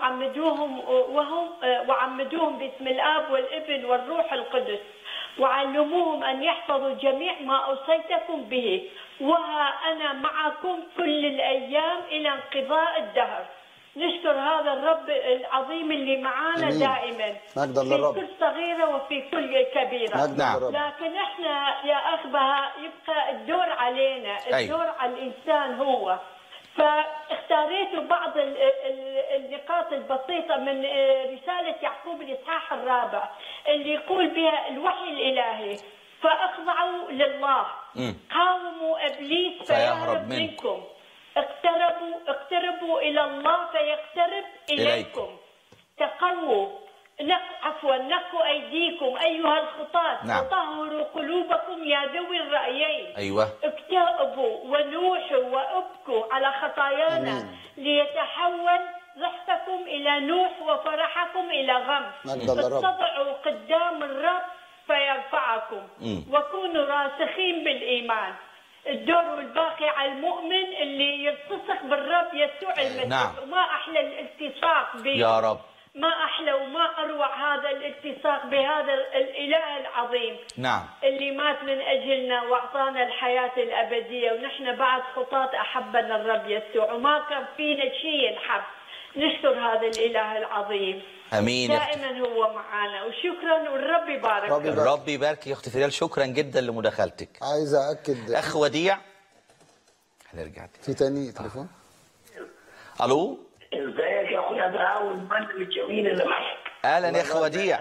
وعمدوهم باسم الآب والابن والروح القدس، وعلموهم أن يحفظوا جميع ما أوصيتكم به، وها أنا معكم كل الأيام إلى انقضاء الدهر. نشكر هذا الرب العظيم اللي معانا دائما في كل صغيرة وفي كل كبيرة. لكن احنا يا أخ بهاء يبقى الدور علينا، الدور على الإنسان هو. فاختاريت بعض النقاط البسيطة من رسالة يعقوب الإصحاح 4 اللي يقول بها الوحي الإلهي: فأخضعوا لله، قاوموا إبليس فيهرب منكم، اقتربوا إلى الله فيقترب إليكم، تقووا نقوا أيديكم أيها الخطاة، وطهروا قلوبكم يا ذوي الرأيين. اكتئبوا ونوحوا وابكوا على خطايانا ليتحول ضحككم إلى نوح وفرحكم إلى غم. اتضعوا قدام الرب فيرفعكم، وكونوا راسخين بالإيمان. الدور الباقي على المؤمن اللي يلتصق بالرب يسوع المسيح. وما أحلى الالتصاق به يا رب، ما أحلى وما أروع هذا الالتصاق بهذا الإله العظيم اللي مات من أجلنا وأعطانا الحياة الأبدية، ونحن بعد خطاة أحبنا الرب يسوع وما كان فينا شيء ينحب. نشكر هذا الإله العظيم. امين. دائما هو معنا، وشكرا، والرب يبارك. الرب يبارك يا اخت فريال، شكرا جدا لمداخلتك. عايز اكد اخ وديع، هنرجع تاني. في تاني تليفون. الو، ازيك يا اخويا بقى والبرنامج الجميل اللي معاك. اهلا يا اخ وديع.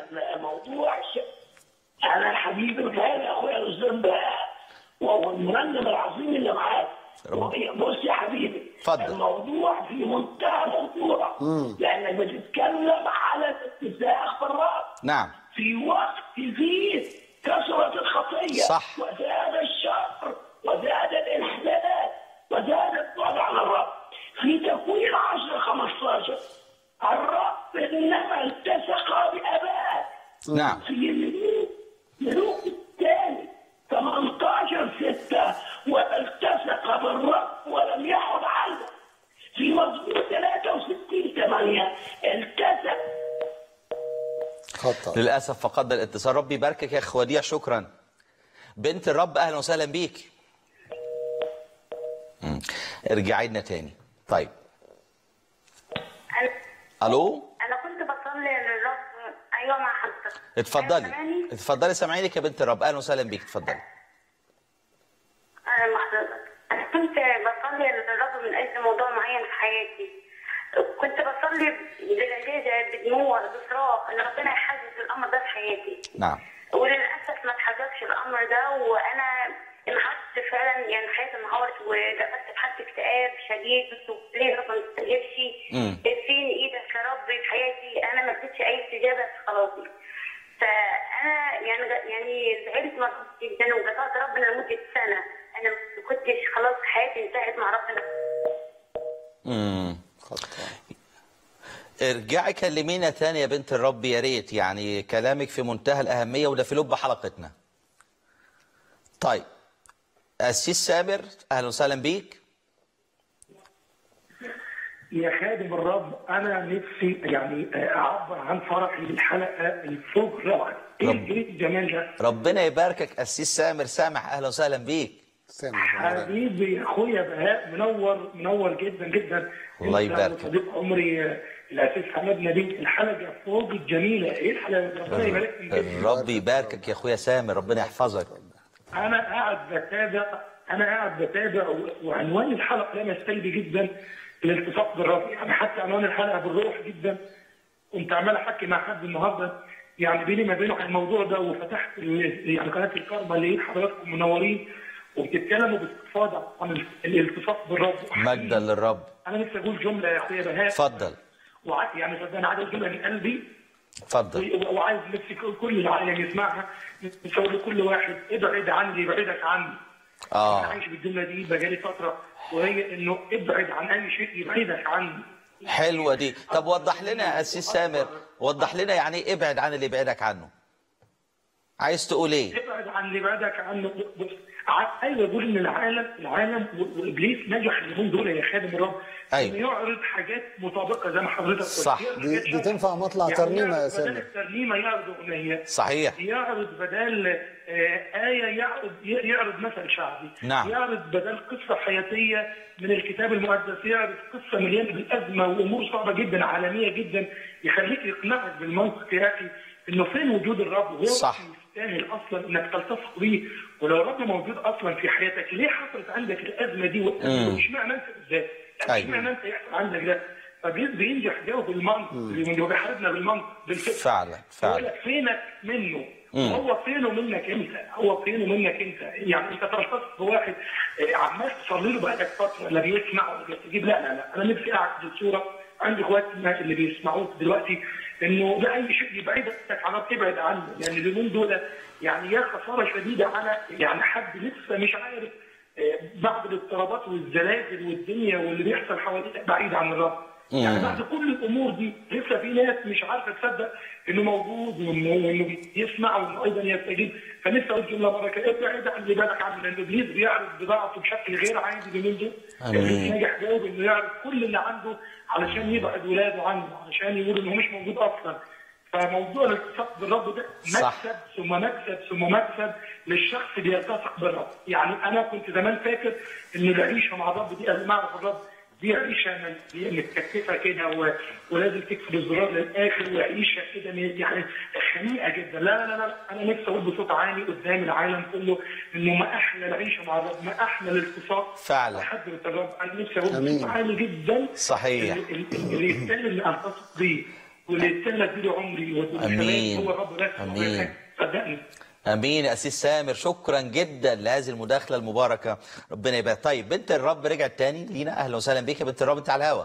انا الحبيب الغالي يا اخويا الاستاذ بقى والمرنم العظيم اللي معاك. بص يا حبيبي، اتفضل. الموضوع في منتهى الخطوره لانك بتتكلم على الاتساخ في الراس. نعم. في وقت فيه كثرة الخطيه، صح. وزاد الشر وزاد الانحلال وزاد البعد عن الرب. في تكوين 10:15 الرب انما التصق باباه. نعم. في ملوك الثاني 18:6 والتصق بالرب ولم يحد عنه. في مزمور 63:8 التصق. خطأ. للاسف فقدنا الاتصال. ربي يباركك يا اخ وديع، شكرا. بنت الرب اهلا وسهلا بيك. ارجعي لنا تاني. طيب. الو، انا كنت بصلي للرب. ايوه مع حضرتك. اتفضلي اتفضلي، سامعينك يا بنت الرب، اهلا وسهلا بيك، اتفضلي. انا مع حضرتك. انا كنت بصلي للرب من اجل موضوع معين في حياتي. كنت بصلي بلجاجه بدموع بصراخ ان ربنا يحدث الامر ده في حياتي. نعم. وللاسف ما اتحققش الامر ده، وانا انهارت فعلا، يعني حياتي انهارت ودخلت في حاله اكتئاب شديد. ليه رب ما تستجيبش؟ فين ايدك يا رب في حياتي؟ انا ما اديتش اي استجابه في خلاصي. فانا يعني زعلت جدا وقطعت ربنا لمده سنه. انا ما كنتش، خلاص حياتي انتهت مع ربنا. ارجعي كلمينا تاني يا بنت الرب يا ريت، يعني كلامك في منتهى الأهمية وده في لب حلقتنا. طيب، السيس سامر اهلا وسهلا بيك. يا خادم الرب، انا نفسي يعني اعبر عن فرحي بالحلقه الفوق روعه. ايه الجمال ده؟ ربنا يباركك السيس سامر سامح، اهلا وسهلا بيك. حبيبي يا اخويا بهاء، منور جدا جدا. الله يباركك. صديق عمري الاسيس حماد نبيل، الحلقه فوق الجميله. ايه الحلقه؟ ربنا يبارك فيك. الرب يباركك يا اخويا سامر، ربنا يحفظك. انا قاعد بتابع وعنوان الحلقه لما سلبي جدا، الالتصاق بالرب. يعني حتى عنوان الحلقه بالروح جدا. كنت عمال احكي مع حد النهارده يعني بيني ما بينه عن الموضوع ده، وفتحت يعني قناه الكرمه اللي حضراتكم منورين وبتتكلموا باستفاضه عن الالتصاق بالرب. مجدا للرب. انا نفسي اقول جمله يا اخويا بهاء. اتفضل. يعني انا عايز اقول جمله من قلبي. اتفضل. وعايز نفسي كل العالم يسمعها. نفسي اقول لكل واحد ابعد عني يبعدك عني. انا عايش بالجمله دي بقالي فتره، وهي انه ابعد عن اي شيء يبعدك عني. حلوه دي. طب وضح لنا يا اسيس سامر، وضح لنا يعني ايه ابعد عن اللي يبعدك عنه. عايز تقول ايه؟ ابعد عن اللي يبعدك عنه. ايوه، بقول ان العالم وابليس نجح اليومين دول يا خادم الرب. أيوة. انه يعرض حاجات مطابقه زي ما حضرتك قلت. صح. دي تنفع مطلع يعني ترنيمه يا سامر. بدل الترنيمه يعرض اغنيه. صحيح. يعرض بدل ايه يعرض مثل شعبي. نعم. يعرض بدل قصه حياتيه من الكتاب المقدس، يعرض قصه مليانه بالازمه وامور صعبه جدا عالميه جدا، يخليك يقنعك بالمنطق يا اخي انه فين وجود الرب، وهو صح. يستاهل اصلا انك تلتصق بيه. ولو الرب موجود اصلا في حياتك، ليه حصلت عندك الازمه دي؟ ومش معنى انت بالذات، يعني مش معنى انت يحصل عندك ده. فبينجح جاوب بالمنطق، اللي بيحاربنا بالمنطق بالفكر. فعلا يقول لك فينك منه؟ هو فينه منك انت؟ هو فينه منك انت؟ يعني انت تلتصق بواحد عمال تصلي له بقالك فتره، لا بيسمع ولا بيستجيب. لا انا نفسي اعكس الصوره. عندي اخواتنا اللي بيسمعوك دلوقتي انه ده اي شيء يبعدك عن ابعد عنه. يعني اليومين دول يعني يا خساره شديده على يعني حد لسه مش عارف بعد الاضطرابات والزلازل والدنيا واللي بيحصل حواليك بعيد عن الرب. يعني بعد كل الامور دي لسه في ناس مش عارفه تصدق انه موجود وانه يسمع وانه ايضا يستجيب. فنفسي اقول جمله بركه، ابعد عن اللي بالك عنه، لان ابليس بيعرض بضاعته بشكل غير عادي اليومين دول. ابليس نجح جاوب انه يعرض كل اللي عنده علشان يبعد ولاده عنه، علشان يقول انه مش موجود اصلا. فموضوع الالتصاق بالرب ده مكسب ثم مكسب ثم مكسب للشخص اللي يلتصق بالرب. يعني انا كنت زمان فاكر ان العيشه مع الرب دي قبل ما اعرف الرب دي عيشه متكتفه كده ولازم تكتب الزرار للاخر، وعيشه كده يعني خنيقه جدا. لا لا لا، انا نفسي اقول بصوت عالي قدام العالم كله انه ما احلى العيشه مع الرب، ما احلى الالتصاق فعلا بحضره الرب. انا نفسي اقول بصوت عالي جدا صحيح اللي يستاهل اني التصق بيه واللي يستاهل اديله عمري امين هو الرب بس. امين صدقني. امين يا اسيس سامر، شكرا جدا لهذه المداخله المباركه، ربنا يبارك. طيب بنت الرب رجعت تاني لينا، اهلا وسهلا بيك يا بنت الرب، انت على الهوا.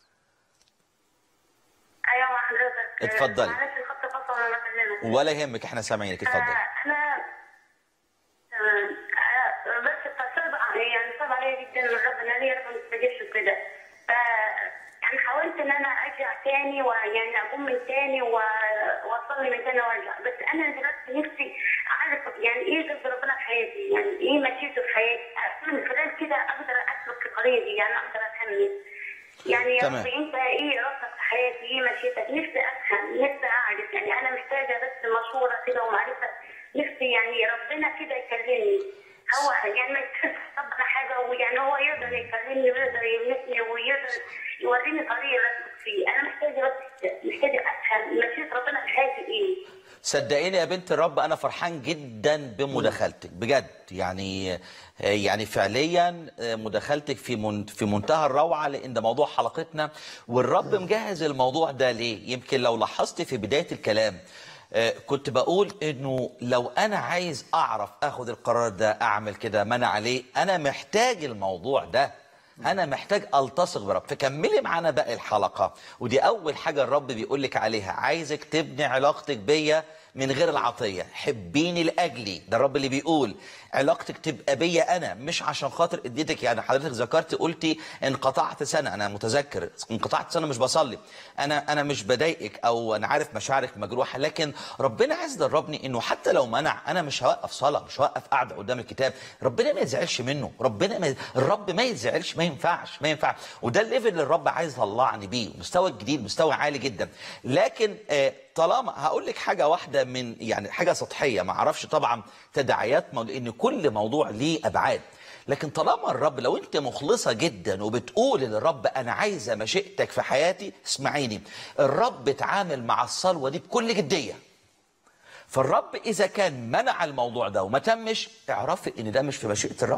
ايوه حضرتك. اتفضلي. معلش الخط فصل وانا بكلمك. ولا يهمك، احنا سامعينك، اتفضلي. احنا بس صعب يعني صعب عليا جدا من الرب ان انا ما استجبش وكده. يعني حاولت ان انا ارجع تاني ويعني اقوم من تاني واصلي من تاني وارجع، بس انا دلوقتي نفسي اعرف يعني ايه قصد ربنا في حياتي، يعني ايه مشيته في حياتي، من خلال كده اقدر اسلك في طريقي، يعني اقدر افهمني. يعني يا رب انت ايه راسك في حياتي، ايه مشيتك، نفسي افهم، نفسي اعرف، يعني انا محتاجه بس مشوره كده ومعرفه، نفسي يعني ربنا كده يكلمني. هو يعني ما يتحس ربنا حاجه، ويعني هو يقدر يكلمني ويقدر يلمسني ويقدر يوريني طريقه اسلك فيه. انا محتاجه افهم مشيئه ربنا في حياتي ايه. صدقيني يا بنت الرب انا فرحان جدا بمداخلتك بجد، يعني فعليا مداخلتك في منتهى الروعه، لان ده موضوع حلقتنا والرب مجهز الموضوع ده ليه. يمكن لو لاحظت في بدايه الكلام كنت بقول انه لو انا عايز اعرف اخد القرار ده اعمل كده ما انا عليه، انا محتاج الموضوع ده، انا محتاج التصق برب. فكملي معانا باقي الحلقه، ودي اول حاجه الرب بيقول لك عليها، عايزك تبني علاقتك بيا من غير العطيه، حبيني لاجلي، ده الرب اللي بيقول علاقتك تبقى بيا انا، مش عشان خاطر اديتك. يعني حضرتك ذكرت قلتي انقطعت سنه، انا متذكر انقطعت سنه مش بصلي، انا مش بضايقك او انا عارف مشاعرك مجروحه، لكن ربنا عايز يدربني انه حتى لو منع انا مش هوقف صلاه، مش هوقف قعده قدام الكتاب. ربنا ما يزعلش منه، الرب ما يتزعلش، ما ينفعش. وده الليفل اللي الرب عايز يطلعني بيه، مستوى جديد، مستوى عالي جدا. لكن طالما هقول لك حاجه واحده من يعني حاجه سطحيه، ما اعرفش طبعا تداعيات لان كل موضوع ليه ابعاد، لكن طالما الرب، لو انت مخلصه جدا وبتقول للرب انا عايزه مشيئتك في حياتي، اسمعيني، الرب اتعامل مع الصلوه دي بكل جديه. فالرب اذا كان منع الموضوع ده وما تمش، اعرفي ان ده مش في مشيئه الرب.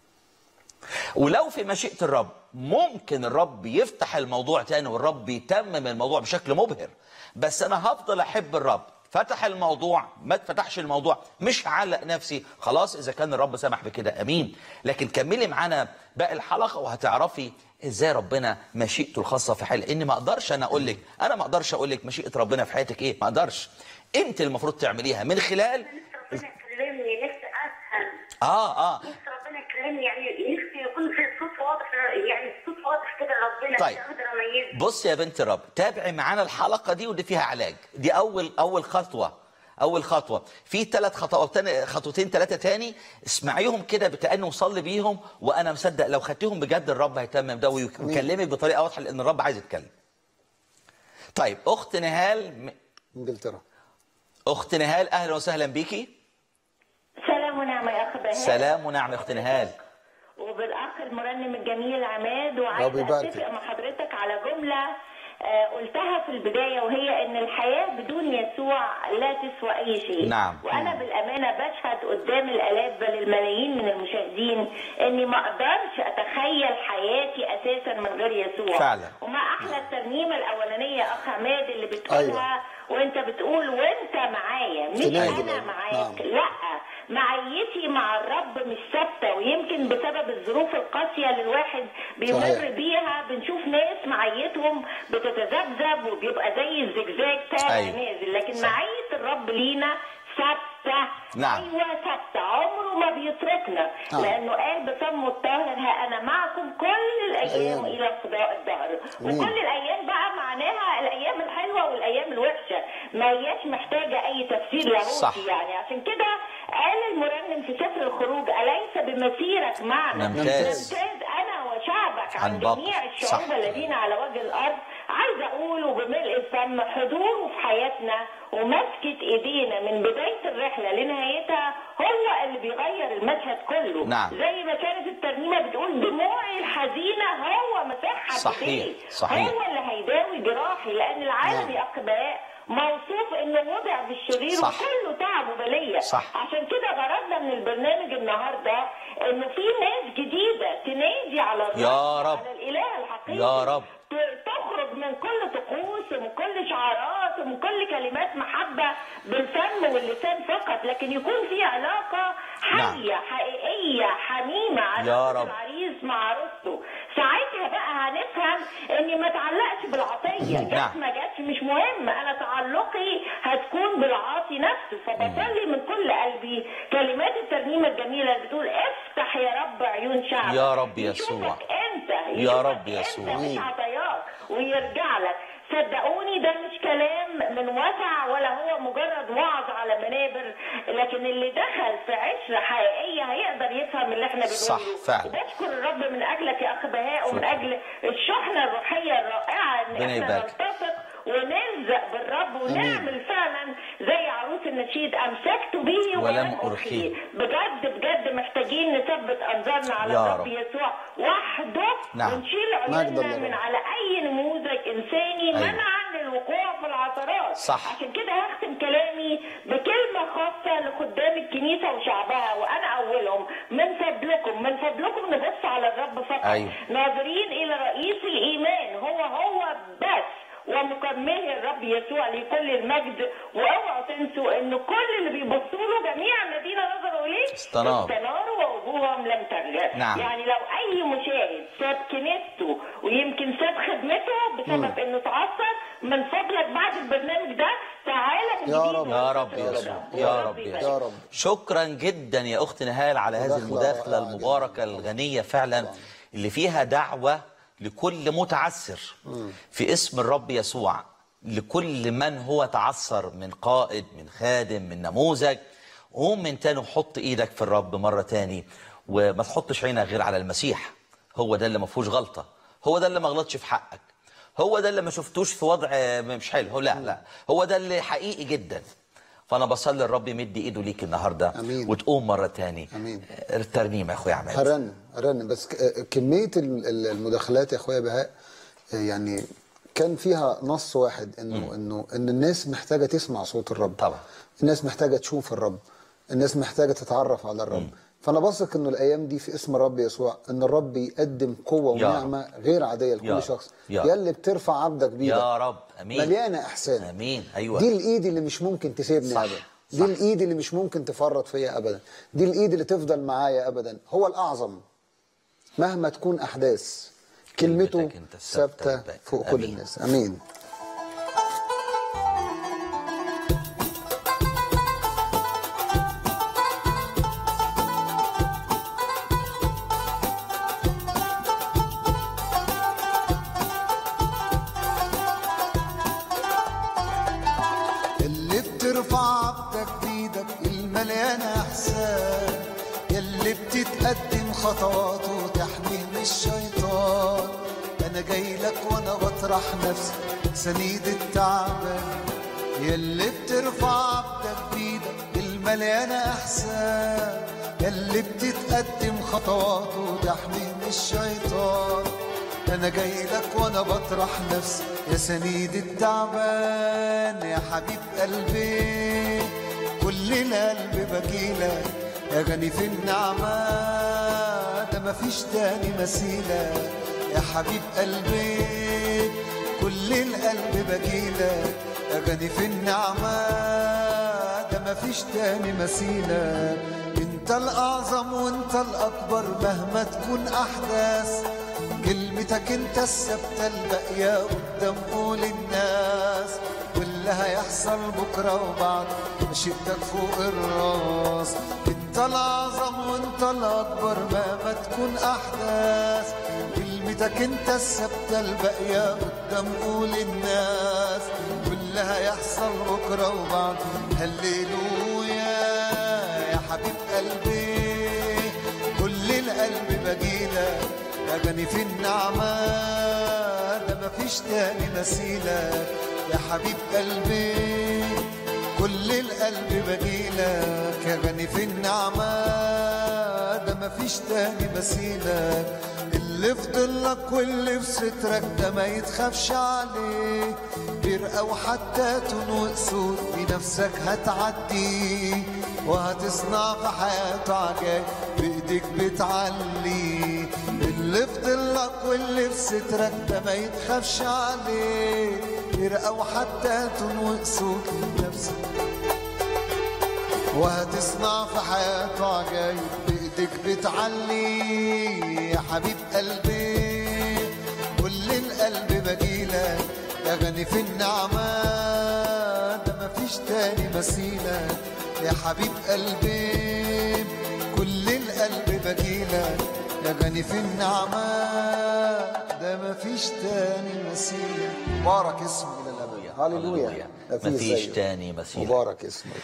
ولو في مشيئه الرب ممكن الرب يفتح الموضوع تاني والرب يتمم الموضوع بشكل مبهر، بس انا هفضل احب الرب. فتح الموضوع ما اتفتحش الموضوع، مش هعلق نفسي خلاص اذا كان الرب سمح بكده، امين. لكن كملي معانا باقي الحلقه وهتعرفي ازاي ربنا مشيئته الخاصه في حياتك. لان ما اقدرش انا اقول لك مشيئه ربنا في حياتك ايه، ما اقدرش. انت المفروض تعمليها من خلال نفسي ربنا يكلمني، نفسي افهم. نفسي ربنا يكلمني، يعني نفسي يكون في صوت واضح، يعني صوت واضح كده لربنا. طيب اقدر اميزه. بص يا بنت الرب، تابعي معانا الحلقه دي ودي فيها علاج. دي اول خطوه في 3 خطوتين 3 تاني، اسمعيهم كده بتأني وصلي بيهم، وانا مصدق لو خدتيهم بجد الرب هيتمم ده ويكلمك بطريقه واضحه، لان الرب عايز يتكلم. طيب اخت نهال انجلترا. اخت نهال اهلا وسهلا بيكي. سلام ونعمه يا اخ بهاء. سلام ونعمه يا اخت نهال. وبالاخ المرنم الجميل عماد، وعايزه اتفق مع حضرتك على جمله قلتها في البدايه، وهي ان الحياه بدون يسوع لا تسوى اي شيء. نعم. وانا بالامانه بشهد قدام الالاف بل الملايين من المشاهدين اني ما اقدرش اتخيل حياتي اساسا من غير يسوع فعلا. وما احلى الترنيمه الاولانيه اخ عماد اللي بتقولها. وانت بتقول وانت معايا، مش انا معاك. لا، معيتي مع الرب مش ثابته، ويمكن بسبب الظروف القاسيه اللي الواحد بيمر بيها بنشوف ناس معيتهم بتتذبذب وبيبقى زي الزجزاج طالع نازل، لكن معيه الرب لينا ثابته. نعم. ايوه ثابته، عمره ما بيتركنا. لانه قال بفمه الطاهر ها انا معكم كل الايام الى قضاء الدهر. وكل الايام بقى معناها الايام الحلوه والايام الوحشه، ما هياش محتاجه اي تفسير لاهوتي. يعني عشان كده قال المرنم في سفر الخروج اليس بمسيرك معنا نمتاز انا وشعبك عن جميع الشعوب الذين على وجه الارض. عايزه اقوله بملء الفم، حضوره في حياتنا ومسكه ايدينا من بدايه الرحله لنهايتها هو اللي بيغير المشهد كله. نعم. زي ما كانت الترنيمه بتقول دموعي الحزينه هو مسحها صحيح بإيديه. صحيح. هو اللي هيداوي جراحي، لان العالم يا اقباء موصوف انه وضع بالشرير وكله تعب وبليه. عشان كده غرضنا من البرنامج النهارده انه في ناس جديده تنادي على الرب، يا رب، على الاله الحقيقي، يا رب، تخرج من كل طقوس ومن كل شعارات ومن كل كلمات محبه بالفم واللسان فقط، لكن يكون في علاقه حيه حقيقيه حميمه على العريس مع عروسته. ساعتها بقى هنفهم اني ما اتعلقش بالعطيه، جت ما جاتش مش مهم، انا تعلقي هتكون بالعاطي نفسه. فبصلي من كل قلبي كلمات الترنيمه الجميله اللي بتقول افتح يا رب عيون شعبك يا رب يسوع، يا رب يسوع، مش عطاياك ويرجع لك. صدقوني ده مش كلام من وسع ولا هو مجرد وعظ على منابر، لكن اللي دخل في عشرة حقيقية هيقدر يفهم اللي احنا بنقوله. صح فعلا. وبشكر الرب من اجلك يا اخ بهاء ومن اجل الشحنة الروحية الرائعة ان احنا نلتصق ونلزق بالرب ونعمل فعلا زي عروس النشيد امسكت به ولم ارخيه. بجد بجد محتاجين نثبت انظارنا على الرب يسوع وحده، ونشيل عيوننا من على اي نموذج انساني منعا للوقوع في العثرات. عشان كده هختم كلامي بكلمه خاصه لخدام الكنيسه وشعبها، وانا اولهم. من فضلكم نبص على الرب فقط. ناظرين الى رئيس الايمان هو بس ومكمله الرب يسوع لكل المجد. واوعوا تنسوا ان كل اللي بيبصوا له جميع الذين نظروا اليه استناروا ووجوههم لم ترجع. يعني لو اي مشاهد ساب كنيسته ويمكن ساب خدمته بسبب انه اتعثر، من فضلك بعد البرنامج ده تعالى يا رب يا رب يسوع، يا رب يا رب. شكرا جدا يا اخت نهال على هذه المداخله المباركه الغنيه فعلا اللي فيها دعوه لكل متعثر في اسم الرب يسوع، لكل من هو تعثر من قائد، من خادم، من نموذج. قوم من تاني وحط ايدك في الرب مرة تاني، وما تحطش عينك غير على المسيح. هو ده اللي ما فيهوش غلطة، هو ده اللي ما غلطش في حقك، هو ده اللي ما شفتوش في وضع مش حلو، لا هو ده اللي حقيقي جدا. فانا بصلي الرب يمد ايده ليك النهارده أمين. وتقوم مره تاني. امين. الترنيمه يا اخويا عماد. هرنم بس كميه المداخلات يا اخويا بهاء يعني كان فيها نص واحد انه ان الناس محتاجه تسمع صوت الرب. طبعا الناس محتاجه تشوف الرب، الناس محتاجه تتعرف على الرب. فانا بثق انه الايام دي في اسم الرب يسوع ان الرب يقدم قوه ونعمه غير عاديه لكل شخص. يا اللي بترفع عبدك بيدك يا رب. امين. مليانه احسان. امين. ايوه. دي الايد اللي مش ممكن تسيبني ابدا. دي الايد اللي مش ممكن تفرط فيا ابدا. دي الايد اللي تفضل معايا ابدا. هو الاعظم مهما تكون احداث، كلمته ثابته فوق كل الناس. امين. بتتقدم خطوات وتحمي من الشيطان. انا جاي لك وانا بطرح نفسي سنيد التعبان، يلي بترفع عبدك بيدك المليانه احسان، يلي بتتقدم خطوات وتحمي من الشيطان. انا جاي لك وانا بطرح نفسي يا سنيد التعبان. يا حبيب قلبي كل القلب بجيلك يا غني في النعمة، ده مفيش تاني مثيلك. يا حبيب قلبي كل القلب بجيلك يا غني في النعمة، ده مفيش تاني مثيلك. انت الأعظم وانت الأكبر مهما تكون أحداث، كلمتك انت الثابتة الباقية قدام قول الناس. واللي هيحصل بكرة وبعد مشيتك فوق الراس. انت الأعظم وانت الأكبر مهما تكون أحداث، كلمتك انت الثابتة الباقية قدام قول الناس. واللي هيحصل بكرة وبعد هللويا. يا حبيب قلبي كل القلب بجيلك يا غني في النعمة، ده مفيش تاني مثيلك. يا حبيب قلبي كل القلب بجيلك يا غني في النعمة، ده مفيش تاني مثيلك، اللي في ضلك واللي في سترك ده ما يتخافش عليه، برقة وحتى تنوق صوت بنفسك هتعدي، وهتصنع في حياته عجايب بايديك بتعلي، اللي في ضلك واللي في سترك ده ما يتخافش عليه، برقة وحتى تنوق صوت بنفسك، وهتصنع في حياته عجايب بايديك بتعلي. يا حبيب قلبي كل القلب بجيلك، يا غني في النعمة ده مفيش تاني مثيلك، يا حبيب قلبي كل القلب بجيلك، يا غني في النعمة ده مفيش تاني مثيلك. مبارك اسمه إلى الأبد. هاليلويا. مفيش تاني مثيلك. مبارك اسمه.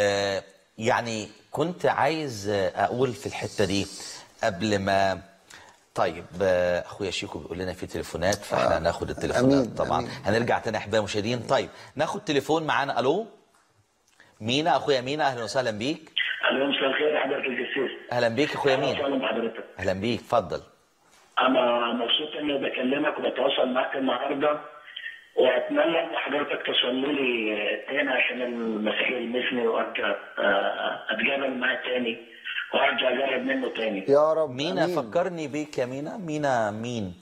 يعني كنت عايز اقول في الحته دي قبل ما، طيب اخويا شيكو بيقول لنا في تليفونات، فاحنا هناخد التليفونات. أمين. طبعا أمين. هنرجع تاني احبائي المشاهدين. طيب ناخد تليفون معانا. الو مينا، اخويا مينا، اهلا وسهلا بيك. الو مساء الخير يا حضرتك الجسيس. اهلا بيك اخويا مينا. اهلا بحضرتك. اهلا بيك، اتفضل. انا مبسوط اني بكلمك وبتواصل معاك النهارده، واتمنى ان حضرتك تصلي لي تاني عشان المسيح يلمسني وارجع اتجابل معاه تاني وارجع اجرب منه تاني يا رب. مينا أمين. فكرني بيك يا مينا. مينا مين؟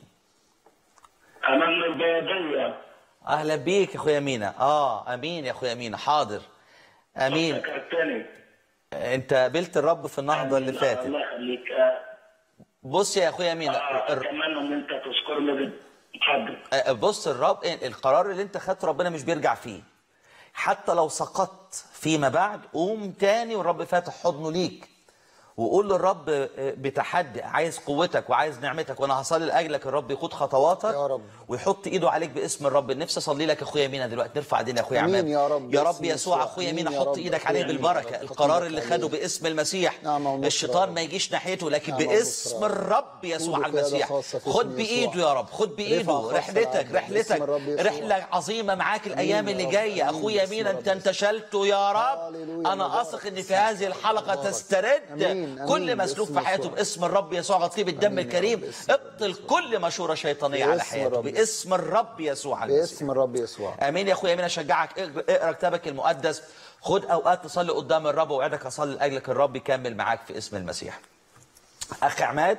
انا من البيضيه. اهلا بيك يا اخويا مينا. امين يا اخويا مينا، حاضر. امين. فكرتني. انت قابلت الرب في النهضه اللي فاتت. الله يخليك. بص يا اخويا مينا، اتمنى ان انت تذكرني. اتفضل. بص، القرار اللي انت خدته ربنا مش بيرجع فيه، حتى لو سقطت فيما بعد قوم تاني والرب فاتح حضنه ليك، وقول للرب بتحدي عايز قوتك وعايز نعمتك، وانا هصلي لاجلك الرب يخوض خطواتك يا رب، ويحط ايده عليك باسم الرب. نفسي اصلي لك اخويا مينا دلوقتي، نرفع ايدينا يا اخويا عماد. يا رب، يا رب يسوع اخويا مينا حط ايدك عليه بالبركه. القرار اللي خده باسم المسيح، الشيطان ما يجيش ناحيته، لكن باسم الرب يسوع المسيح خد بايده يا رب، خد بايده. رحلتك رحله عظيمه معاك الايام اللي جايه اخويا مينا. انت انتشلته يا رب. انا اثق ان في هذه الحلقه تسترد كل مسلوب في حياته باسم الرب يسوع. غطيه بالدم الكريم. ابطل كل مشوره شيطانيه على حياته باسم الرب يسوع المسيح. باسم الرب يسوع. امين يا اخويا. امين. اشجعك اقرا كتابك المقدس، خد اوقات تصلي قدام الرب، واوعدك اصلي لاجلك الرب يكمل معاك في اسم المسيح. اخ عماد.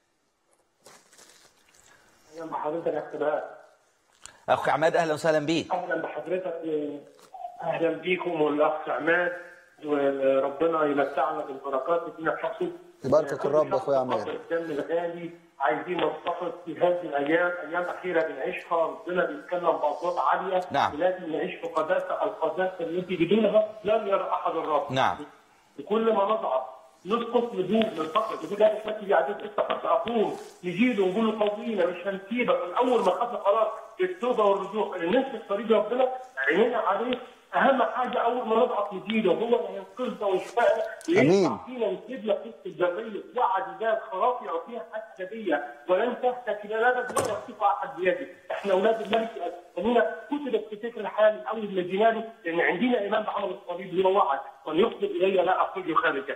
اهلا بحضرتك يا اختبار. اخ عماد اهلا وسهلا بيك. اهلا بحضرتك. اهلا بيكم والاخ عماد، وربنا يمتعنا بالبركات ويدينا حقه. يباركك الرب اخويا عماد. الدم الغالي عايزين نستفد في هذه الايام، ايام اخيره بنعيشها، ربنا بيتكلم باصوات عاليه. نعم. لازم نعيش في قداسه، القداسه التي بدونها لن يرى احد الرب. نعم. بكل ما نضعف نسقط ندوب ننتقد، يقول لا تفتي بعدين استحق اقوم، نجيله ونقول له قوينا مش هنسيبك. من اول ما خدنا قرار بالتوبه والرجوع نسلك طريق ربنا، عينينا عليه. اهم حاجه اول ما نضعف نجيله، هو اللي هينقذنا ويشفعنا ويشفع فينا ويسيبنا قصه البريه. وعد ده الخراف يعطيها حتى بيا ولن تهتك الى الابد ولا يخطف احد بيده. احنا اولاد الملك. هنا كتبت في سفر الحياه من اول ما جينا، لان عندنا ايمان بعمل الصليب. هو وعد من يقبل الي لا اخرجه خارجا.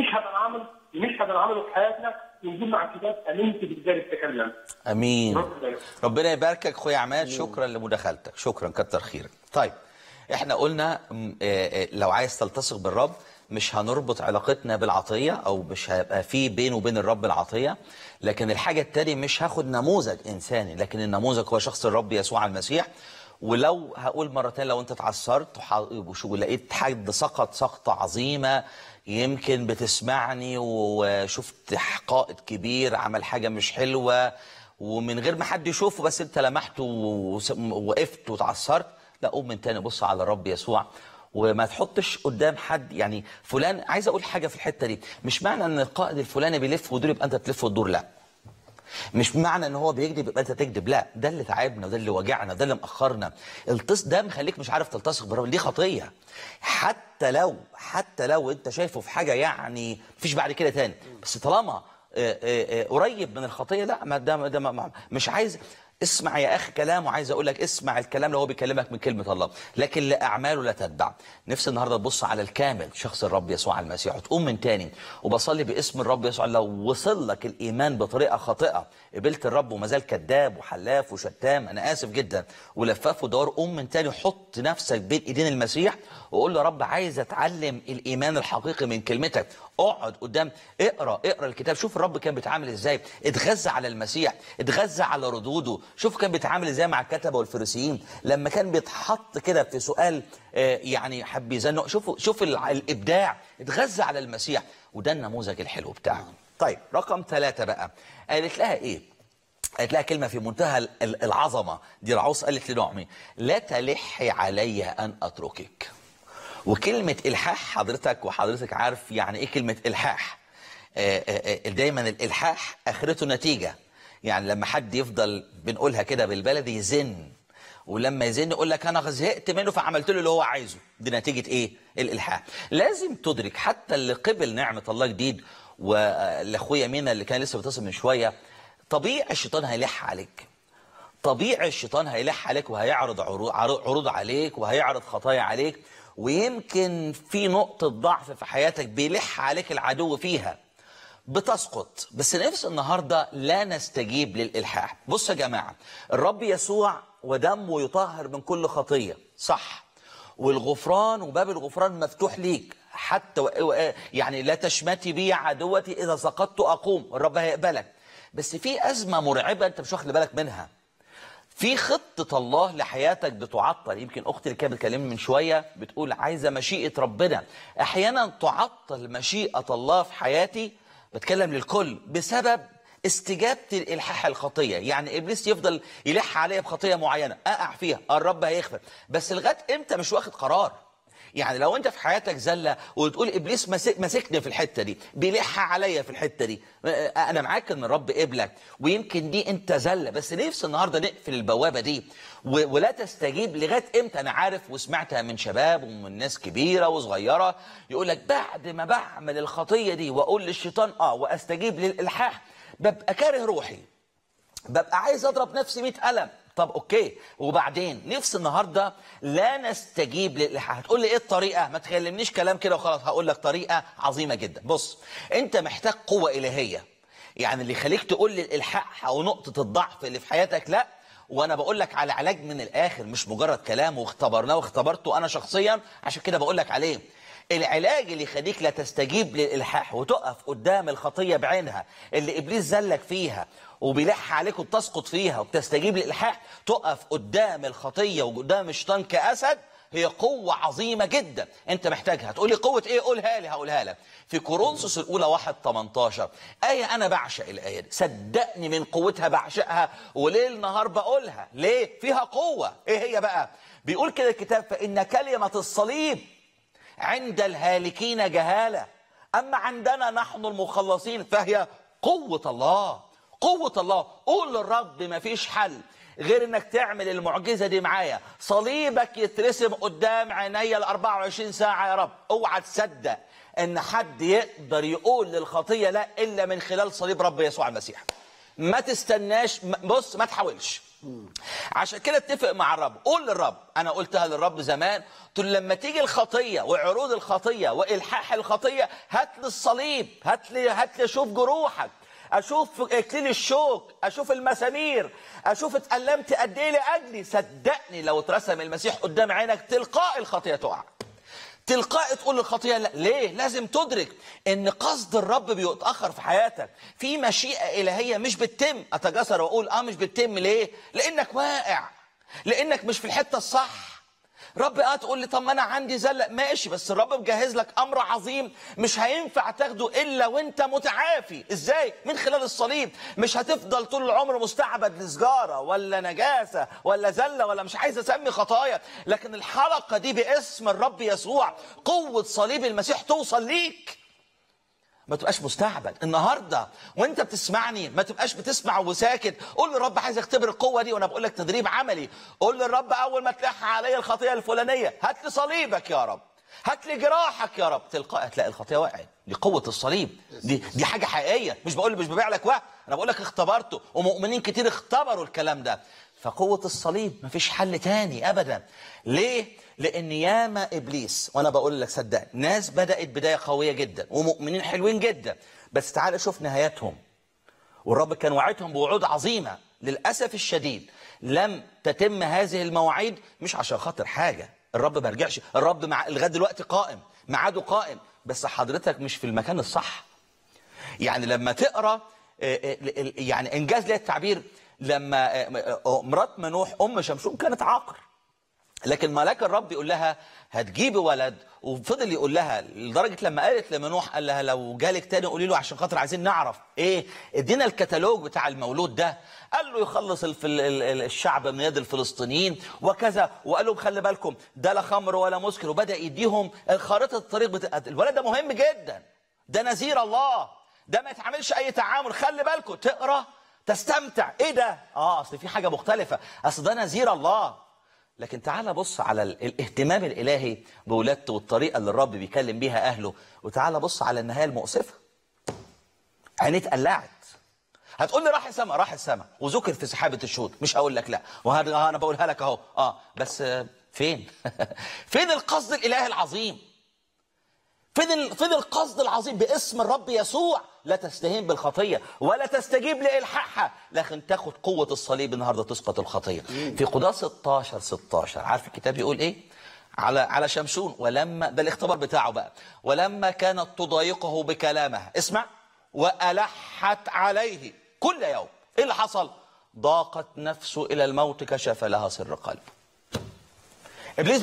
نشهد العمل في حياتنا ونقول مع الكتاب امنت بذلك تكلم. امين. ربنا يباركك اخويا عماد. شكرا لمداخلتك، شكرا، كتر خيرك. طيب احنا قلنا لو عايز تلتصق بالرب مش هنربط علاقتنا بالعطيه، او مش هيبقى في بينه وبين الرب العطيه. لكن الحاجه التانية مش هاخد نموذج انساني، لكن النموذج هو شخص الرب يسوع المسيح. ولو هقول مرتين، لو انت اتعثرت ولقيت حد سقط سقطه عظيمه، يمكن بتسمعني وشفت حقائد كبير عمل حاجه مش حلوه ومن غير ما حد يشوفه، بس انت لمحت ووقفت وتعثرت، لا قوم من تاني، بص على الرب يسوع وما تحطش قدام حد. يعني فلان، عايز اقول حاجه في الحته دي، مش معنى ان القائد الفلاني بيلف ويدور يبقى انت تلف وتدور، لا. مش معنى ان هو بيكذب يبقى انت تكذب، لا. ده اللي تعبنا، ده اللي وجعنا، ده اللي مأخرنا. ده مخليك مش عارف تلتصق بالرب، دي خطيه. حتى لو انت شايفه في حاجه يعني مفيش بعد كده تاني، بس طالما قريب من الخطيه، لا. ده مش عايز اسمع يا اخي كلامه، عايز اقول لك اسمع الكلام اللي هو بيكلمك من كلمه الله، لكن لاعماله لا تتبع. نفسي النهارده تبص على الكامل شخص الرب يسوع المسيح وتقوم من تاني. وبصلي باسم الرب يسوع لو وصل لك الايمان بطريقه خاطئه، قبلت الرب وما زال كذاب وحلاف وشتام، انا اسف جدا، ولفاف ودار، قوم من تاني وحط نفسك بين ايدين المسيح وقول له رب عايز اتعلم الايمان الحقيقي من كلمتك. اقعد قدام، اقرا الكتاب، شوف الرب كان بيتعامل ازاي، اتغذى على المسيح، اتغذى على ردوده، شوف كان بيتعامل ازاي مع الكتبه والفريسيين لما كان بيتحط كده في سؤال يعني حب يزنق. شوف الابداع، اتغذى على المسيح، وده النموذج الحلو بتاعه. طيب رقم 3 بقى، قالت لها ايه؟ قالت لها كلمه في منتهى العظمه. دي العروس قالت لنعمي لا تلحي علي ان اتركك. وكلمة إلحاح حضرتك عارف يعني إيه كلمة إلحاح؟ دايما الإلحاح آخرته نتيجة. يعني لما حد يفضل بنقولها كده بالبلدي يزن، ولما يزن يقول لك أنا زهقت منه فعملت له اللي هو عايزه، دي نتيجة إيه؟ الإلحاح. لازم تدرك حتى اللي قبل نعمة الله جديد، والأخويا مينا اللي كان لسه بيتصل من شوية، طبيعي الشيطان هيلح عليك، طبيعي الشيطان هيلح عليك وهيعرض عروض عليك وهيعرض خطايا عليك، ويمكن في نقطة ضعف في حياتك بيلح عليك العدو فيها بتسقط. بس نفس النهاردة لا نستجيب للإلحاح. بص يا جماعة، الرب يسوع ودمه يطهر من كل خطية، صح، والغفران وباب الغفران مفتوح ليك، حتى يعني لا تشمتي بي عدوتي إذا سقطت أقوم، الرب هيقبلك. بس في أزمة مرعبة أنت مش واخد بالك منها، في خطة الله لحياتك بتعطل. يمكن أختي اللي كانت بتكلمني من شوية بتقول عايزة مشيئة ربنا، أحيانا تعطل مشيئة الله في حياتي، بتكلم للكل، بسبب استجابتي لإلحاح الخطية. يعني إبليس يفضل يلح عليا بخطية معينة أقع فيها، الرب هيغفر، بس لغاية إمتى مش واخد قرار. يعني لو انت في حياتك زله وتقول ابليس ماسكني في الحته دي، بيلح عليا في الحته دي، انا معاك ان الرب قبلك، ويمكن دي انت زله، بس نفسي النهارده نقفل البوابه دي ولا تستجيب. لغايه امتى؟ انا عارف وسمعتها من شباب ومن ناس كبيره وصغيره يقول لك بعد ما بعمل الخطيه دي واقول للشيطان واستجيب للالحاح ببقى كاره روحي، ببقى عايز اضرب نفسي 100 قلم. طب اوكي، وبعدين نفس النهارده لا نستجيب للإلحاح. هتقول لي ايه الطريقه؟ ما تكلمنيش كلام كده وخلاص، هقول لك طريقه عظيمه جدا. بص، انت محتاج قوه الهيه، يعني اللي يخليك تقول لي الإلحاح او نقطه الضعف اللي في حياتك لا، وانا بقول لك على علاج من الاخر، مش مجرد كلام واختبرناه واختبرته انا شخصيا، عشان كده بقول لك عليه. العلاج اللي يخليك لا تستجيب للإلحاح وتقف قدام الخطيه بعينها اللي ابليس زلك فيها وبيلح عليك وبتسقط فيها وبتستجيب للإلحاح، تقف قدام الخطيه وقدام الشيطان كأسد، هي قوة عظيمة جدا انت محتاجها. تقول لي قوة ايه؟ قولها لي، هقولها لك. في كورنثوس الاولى 1:18 آية انا بعشق الآية دي، صدقني من قوتها بعشقها وليل نهار بقولها. ليه؟ فيها قوة. ايه هي بقى؟ بيقول كده الكتاب فإن كلمة الصليب عند الهالكين جهالة، أما عندنا نحن المخلصين فهي قوة الله. قوة الله. قول للرب ما فيش حل غير انك تعمل المعجزة دي معايا، صليبك يترسم قدام عيني 24 ساعة يا رب. اوعى تصدق ان حد يقدر يقول للخطية لا الا من خلال صليب رب يسوع المسيح. ما تستناش، بص ما تحاولش. عشان كده اتفق مع الرب، قول للرب، انا قلتها للرب زمان، قلت له لما تيجي الخطيه وعروض الخطيه والحاح الخطيه، هات لي الصليب، هات لي اشوف جروحك، اشوف اكليل الشوك، اشوف المسامير، اشوف اتألمت قد ايه لاجلي. صدقني لو اترسم المسيح قدام عينك تلقائي الخطيه تقع، تلقائي تقول للخطيه لا. ليه؟ لازم تدرك ان قصد الرب بيتاخر في حياتك، في مشيئه الهيه مش بتتم. اتجسر واقول مش بتتم. ليه؟ لانك واقع، لانك مش في الحته الصح. رب تقول لي طب ما انا عندي زله، ماشي، بس الرب مجهز لك امر عظيم مش هينفع تاخده الا وانت متعافي. ازاي؟ من خلال الصليب. مش هتفضل طول العمر مستعبد لسجاره ولا نجاسه ولا زله ولا مش عايز اسمي خطايا، لكن الحلقه دي باسم الرب يسوع قوه صليب المسيح توصل ليك. ما تبقاش مستعبد النهارده وانت بتسمعني، ما تبقاش بتسمع وساكت. قول للرب عايز اختبر القوه دي، وانا بقول لك تدريب عملي. قول للرب اول ما تلح عليا الخطيه الفلانيه هات لي صليبك يا رب، هات لي جراحك يا رب، تلقائي هتلاقي الخطيه وقعت. دي قوه الصليب، دي حاجه حقيقيه، مش ببيع لك وهم، انا بقول لك اختبرته، ومؤمنين كتير اختبروا الكلام ده. فقوه الصليب مفيش حل تاني ابدا. ليه؟ لان ياما ابليس، وانا بقول لك صدقني، ناس بدات بدايه قويه جدا ومؤمنين حلوين جدا، بس تعال شوف نهايتهم. والرب كان وعدهم بوعود عظيمه، للاسف الشديد لم تتم هذه المواعيد. مش عشان خاطر حاجه، الرب ما رجعش، الرب لغايه دلوقتي قائم، ميعاده قائم، بس حضرتك مش في المكان الصح. يعني لما تقرا يعني انجاز لي التعبير، لما مرات منوح ام شمشون كانت عاقر، لكن ملاك الرب يقول لها هتجيبي ولد، وفضل يقول لها لدرجه لما قالت لمنوح قال لها لو جالك تاني قولي له عشان خاطر عايزين نعرف ايه، ادينا الكتالوج بتاع المولود ده. قال له يخلص الشعب من يد الفلسطينيين وكذا، وقال لهم خلي بالكم ده لا خمر ولا مسكر، وبدا يديهم خارطه الطريق الولد ده مهم جدا، ده نذير الله، ده ما يتعملش اي تعامل، خلي بالكم، تقرا تستمتع. ايه ده؟ اصل في حاجه مختلفه، اصل ده نذير الله. لكن تعال بص على الاهتمام الالهي بولادته والطريقه اللي الرب بيكلم بيها اهله، وتعال بص على النهايه المؤسفه. عينيه اتقلعت. هتقول لي راح السماء، راح السماء وذكر في سحابه الشهود، مش هقول لك لا، وانا بقولها لك اهو. بس فين؟ فين القصد الالهي العظيم؟ فين القصد العظيم باسم الرب يسوع؟ لا تستهين بالخطيه ولا تستجيب لإلحاحها، لكن تاخد قوه الصليب النهارده تسقط الخطيه. في قضاة 16 عارف الكتاب يقول ايه؟ على شمشون، ولما ده الاختبار بتاعه بقى، ولما كانت تضايقه بكلامها، اسمع، وألحت عليه كل يوم. ايه اللي حصل؟ ضاقت نفسه الى الموت، كشف لها سر قلبه. ابليس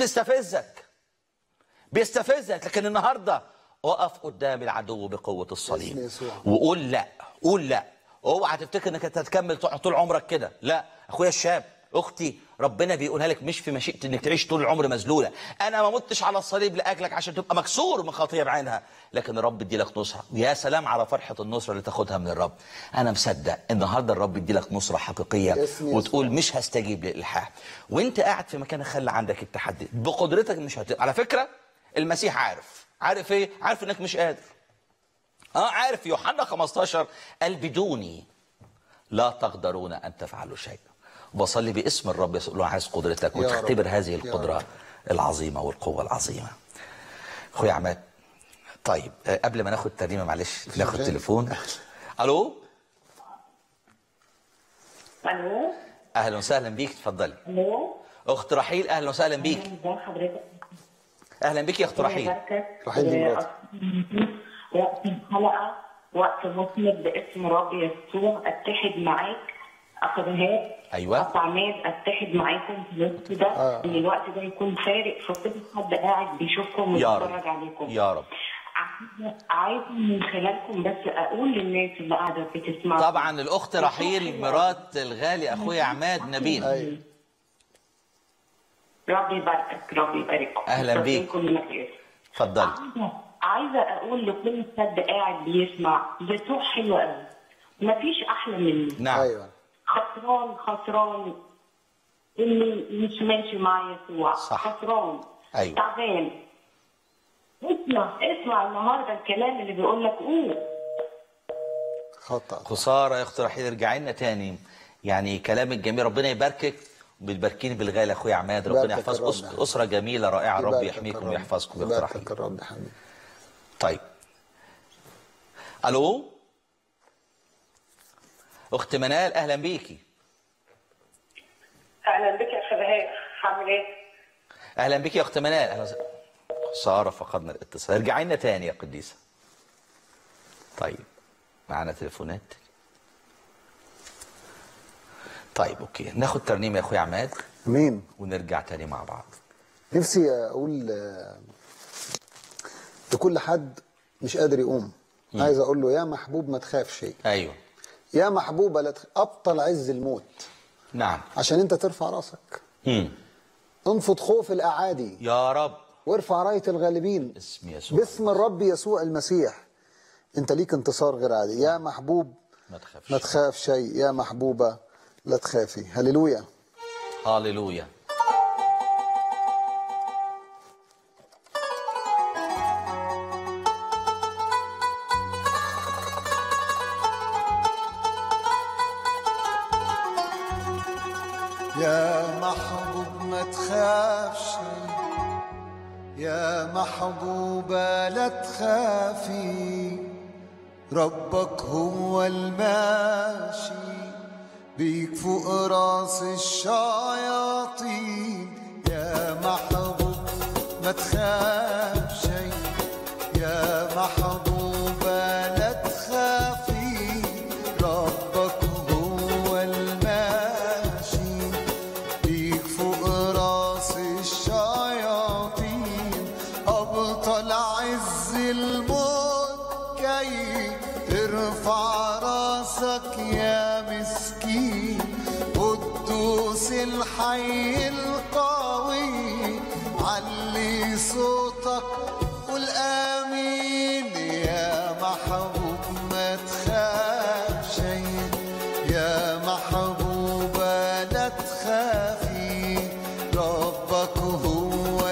بيستفزك، لكن النهارده اقف قدام العدو بقوه الصليب وقول لا، قول لا. اوعى تفتكر انك هتكمل طول عمرك كده، لا. اخويا الشاب، اختي، ربنا بيقولها لك مش في مشيئتي انك تعيش طول العمر مذلوله. انا ما متش على الصليب لاجلك عشان تبقى مكسور من خطيه بعينها، لكن الرب يدي لك نصره. ويا سلام على فرحه النصره اللي تاخدها من الرب. انا مصدق النهارده الرب يدي لك نصره حقيقيه، وتقول مش هستجيب للالحاح. وانت قاعد في مكانك خلي عندك التحدي بقدرتك، مش على فكره المسيح عارف ايه؟ عارف انك مش قادر. عارف. يوحنا 15 قال بدوني لا تقدرون ان تفعلوا شيئا. بصلي باسم الرب يسوع له عايز قدرتك وتختبر هذه القدره العظيمه والقوه العظيمه. اخويا عماد، طيب قبل ما ناخد ترنيمه معلش ناخد تليفون. الو. اهلا وسهلا بيك، اتفضلي. الو. اخت رحيل، اهلا وسهلا بيك. ازي حضرتك؟ اهلا بيك يا اخت رحيل. رحيل دي مراتي. وقت الحلقه وقت مسند باسم رب يسوع اتحد معاك. اخدهات. ايوه. عماد اتحد معاكم في الوقت ده، ان الوقت ده يكون فارق في كل حد قاعد بيشوفكم ويتفرج عليكم. يا رب. عايز من خلالكم بس اقول للناس اللي قاعده بتسمع. طبعا الاخت رحيل مرات الغالي اخويا عماد نبيل. ايوه. ربي يباركك، ربي يبارككم. اهلا بيك. اتفضلي. عايزه اقول لكل حد قاعد بيسمع، يسوع حلو قوي، مفيش احلى منه. نعم. ايوه. خسران اللي مش ماشي مع يسوع. صح. خسران. ايوه. تعبان. اسمع النهارده الكلام اللي بيقول لك قول. خطأ. خساره يا اخت رحيل، ارجعي لنا تاني. يعني كلامك جميل، ربنا يباركك وبتباركيني بالغالي يا اخويا عماد. ربنا يحفظك، اسره جميله رائعه، رب يحميكم ويحفظكم يا اخت رحيل. يباركك الرب يا حبيبي. طيب. الو. اخت منال، اهلا بيكي. اهلا بك يا اخ بهاء، عامل ايه؟ اهلا بيكي يا اخت منال. اهلا وسهلا. خساره فقدنا الاتصال، ارجعي لنا تاني يا قديسه. طيب معانا تليفونات. طيب اوكي، ناخد ترنيمه يا اخويا عماد. امين. ونرجع تاني مع بعض. نفسي اقول لكل حد مش قادر يقوم، عايز اقول له يا محبوب ما تخاف شيء. ايوه. يا محبوبه لا ابطل عز الموت. نعم. عشان انت ترفع راسك. انفض خوف الاعادي يا رب، وارفع رايه الغالبين اسم يسوع. باسم الرب يسوع المسيح. انت ليك انتصار غير عادي. يا محبوب ما تخاف شيء، يا محبوبه لا تخافي. هللويا. هللويا. يا محبوب ما تخافش، يا محبوبة لا تخافي، ربك هو الماشي بيك فوق راس الشياطين. يا محبوب ما تخافش، يا محبوبة لا تخافي، ربك هو الماشي بيك فوق راس الشياطين. أبطل عز الموت كي ترفع راسك يا مسكين، قدوس الحي القوي علي صوتك قل آمين. يا محبوب ما تخافش، يا محبوبة لا تخافي، ربك هو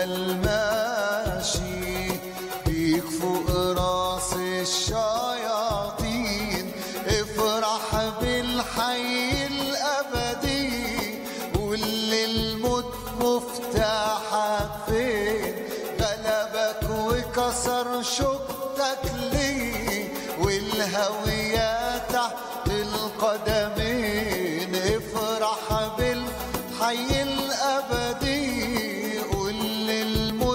الماشي بيك فوق راس الشياطين. افرح بالحي الأبدي واللي الموت مفتاحك فين، غلبك وكسر شوكتك ليه والهوية تحت القدمين. افرح بالحي الأبدي واللي الموت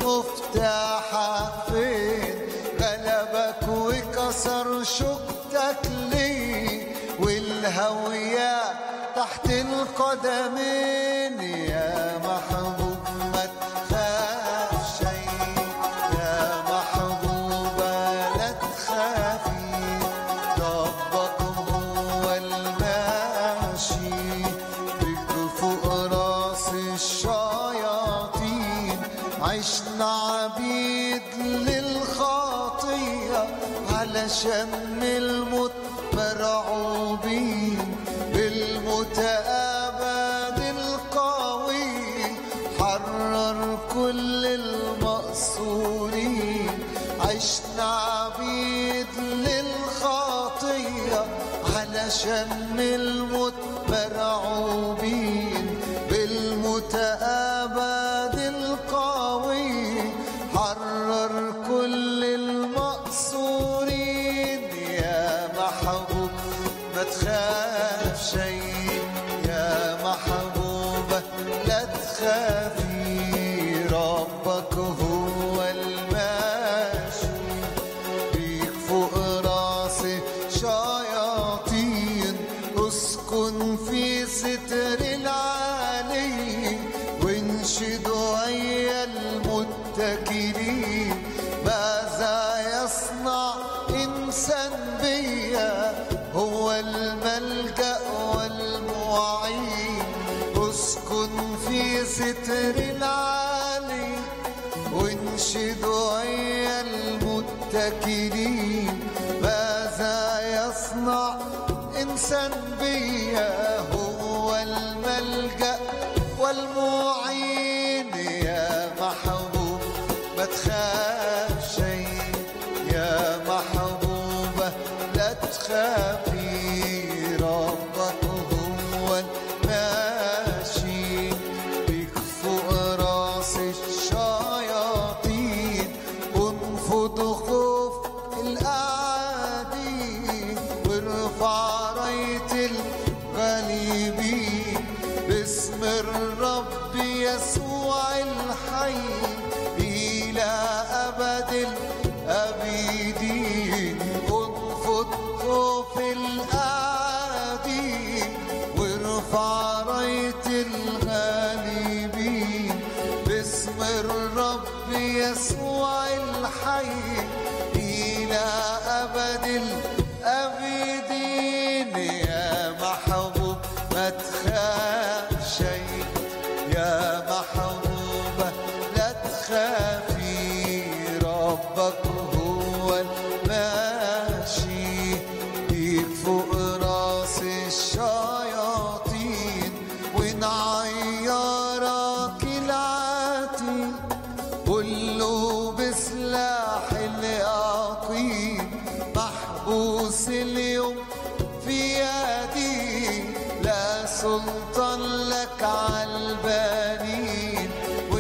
مفتاحك فين، غلبك وكسر شوكتك ليه والهوية تحت القدمين. يا محبوب ما تخافش، يا محبوبة لا تخافي، ربك هو الماشي بك فوق راس الشياطين. عشنا عبيد للخطية علشان الموت مرعوبين، بالمتأبد القوي حرر كل المقصورين. عشنا عبيد للخطية علشان الموت مرعوبين، بالمتأبد القوي حرر كل المقصورين. يا محبوب ما تخافش، يا محبوبة لا تخافي، ربك هو الماشي بيك فوق راس شياطين. اسكن في ستر العالي وانشد ويا المتكلين. ماذا يصنع إنسان بيا، هو الملجأ والمعين. اسكن في ستر العالي وانشد ويا المتكلين. ماذا يصنع إنسان بيا، هو الملجأ والمعين. يا محبوب ما تخافش، يا محبوبة لا تخافي، ربك هو الماشي بيك فوق راس الشياطين. انفض خوف الأعادي وارفع راية الغالبين، باسم الرب يسوع الحي إلى أبد الأبدين. انفض خوف الأعادي وارفع راية الغالبين، باسم الرب يسوع الحي إلى أبد الأبدين. يا محبوب ما تخافش، يا محبوبة لا تخافي، ربك هو الماشي بيك فوق راس الشياطين. ونعيرك العاتي كله بسلاح اليقين، محبوس اليوم في يدي لا سلطان لك عالبنين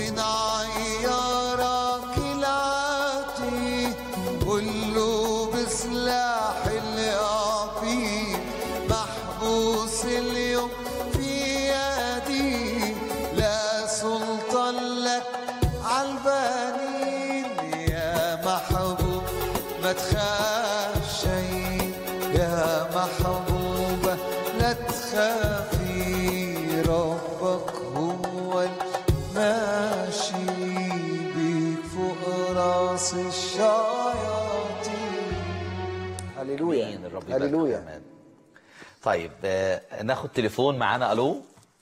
ونعيرك العتيق كله بسلاح اليقين محبوس اليوم في يدي لا سلطان لك عالبنين يا محبوب ما تخاف شيء يا محبوبة لا تخافي ربك هو الماشي بيك فوق راس الشياطين. هللويا آمين. الرب يبارك. هللويا. آمين. طيب ناخد تليفون معانا. الو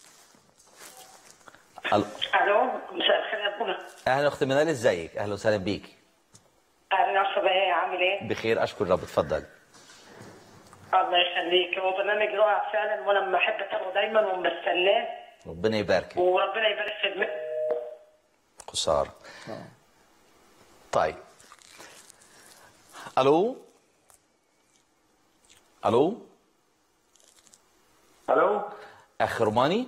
الو، مساء الخير يا ابونا. اهلا اخت منال، ازيك؟ اهلا وسهلا بيكي. اهلا يا صباحي، عامل ايه؟ بخير اشكر الرب. اتفضل. الله يخليك. هو برنامج رائع فعلا وانا بحب اتابعه دايما ومستناه. ربنا يبارك. وربنا يبارك في خدمتك. خسارة. طيب الو الو الو. اخ روماني.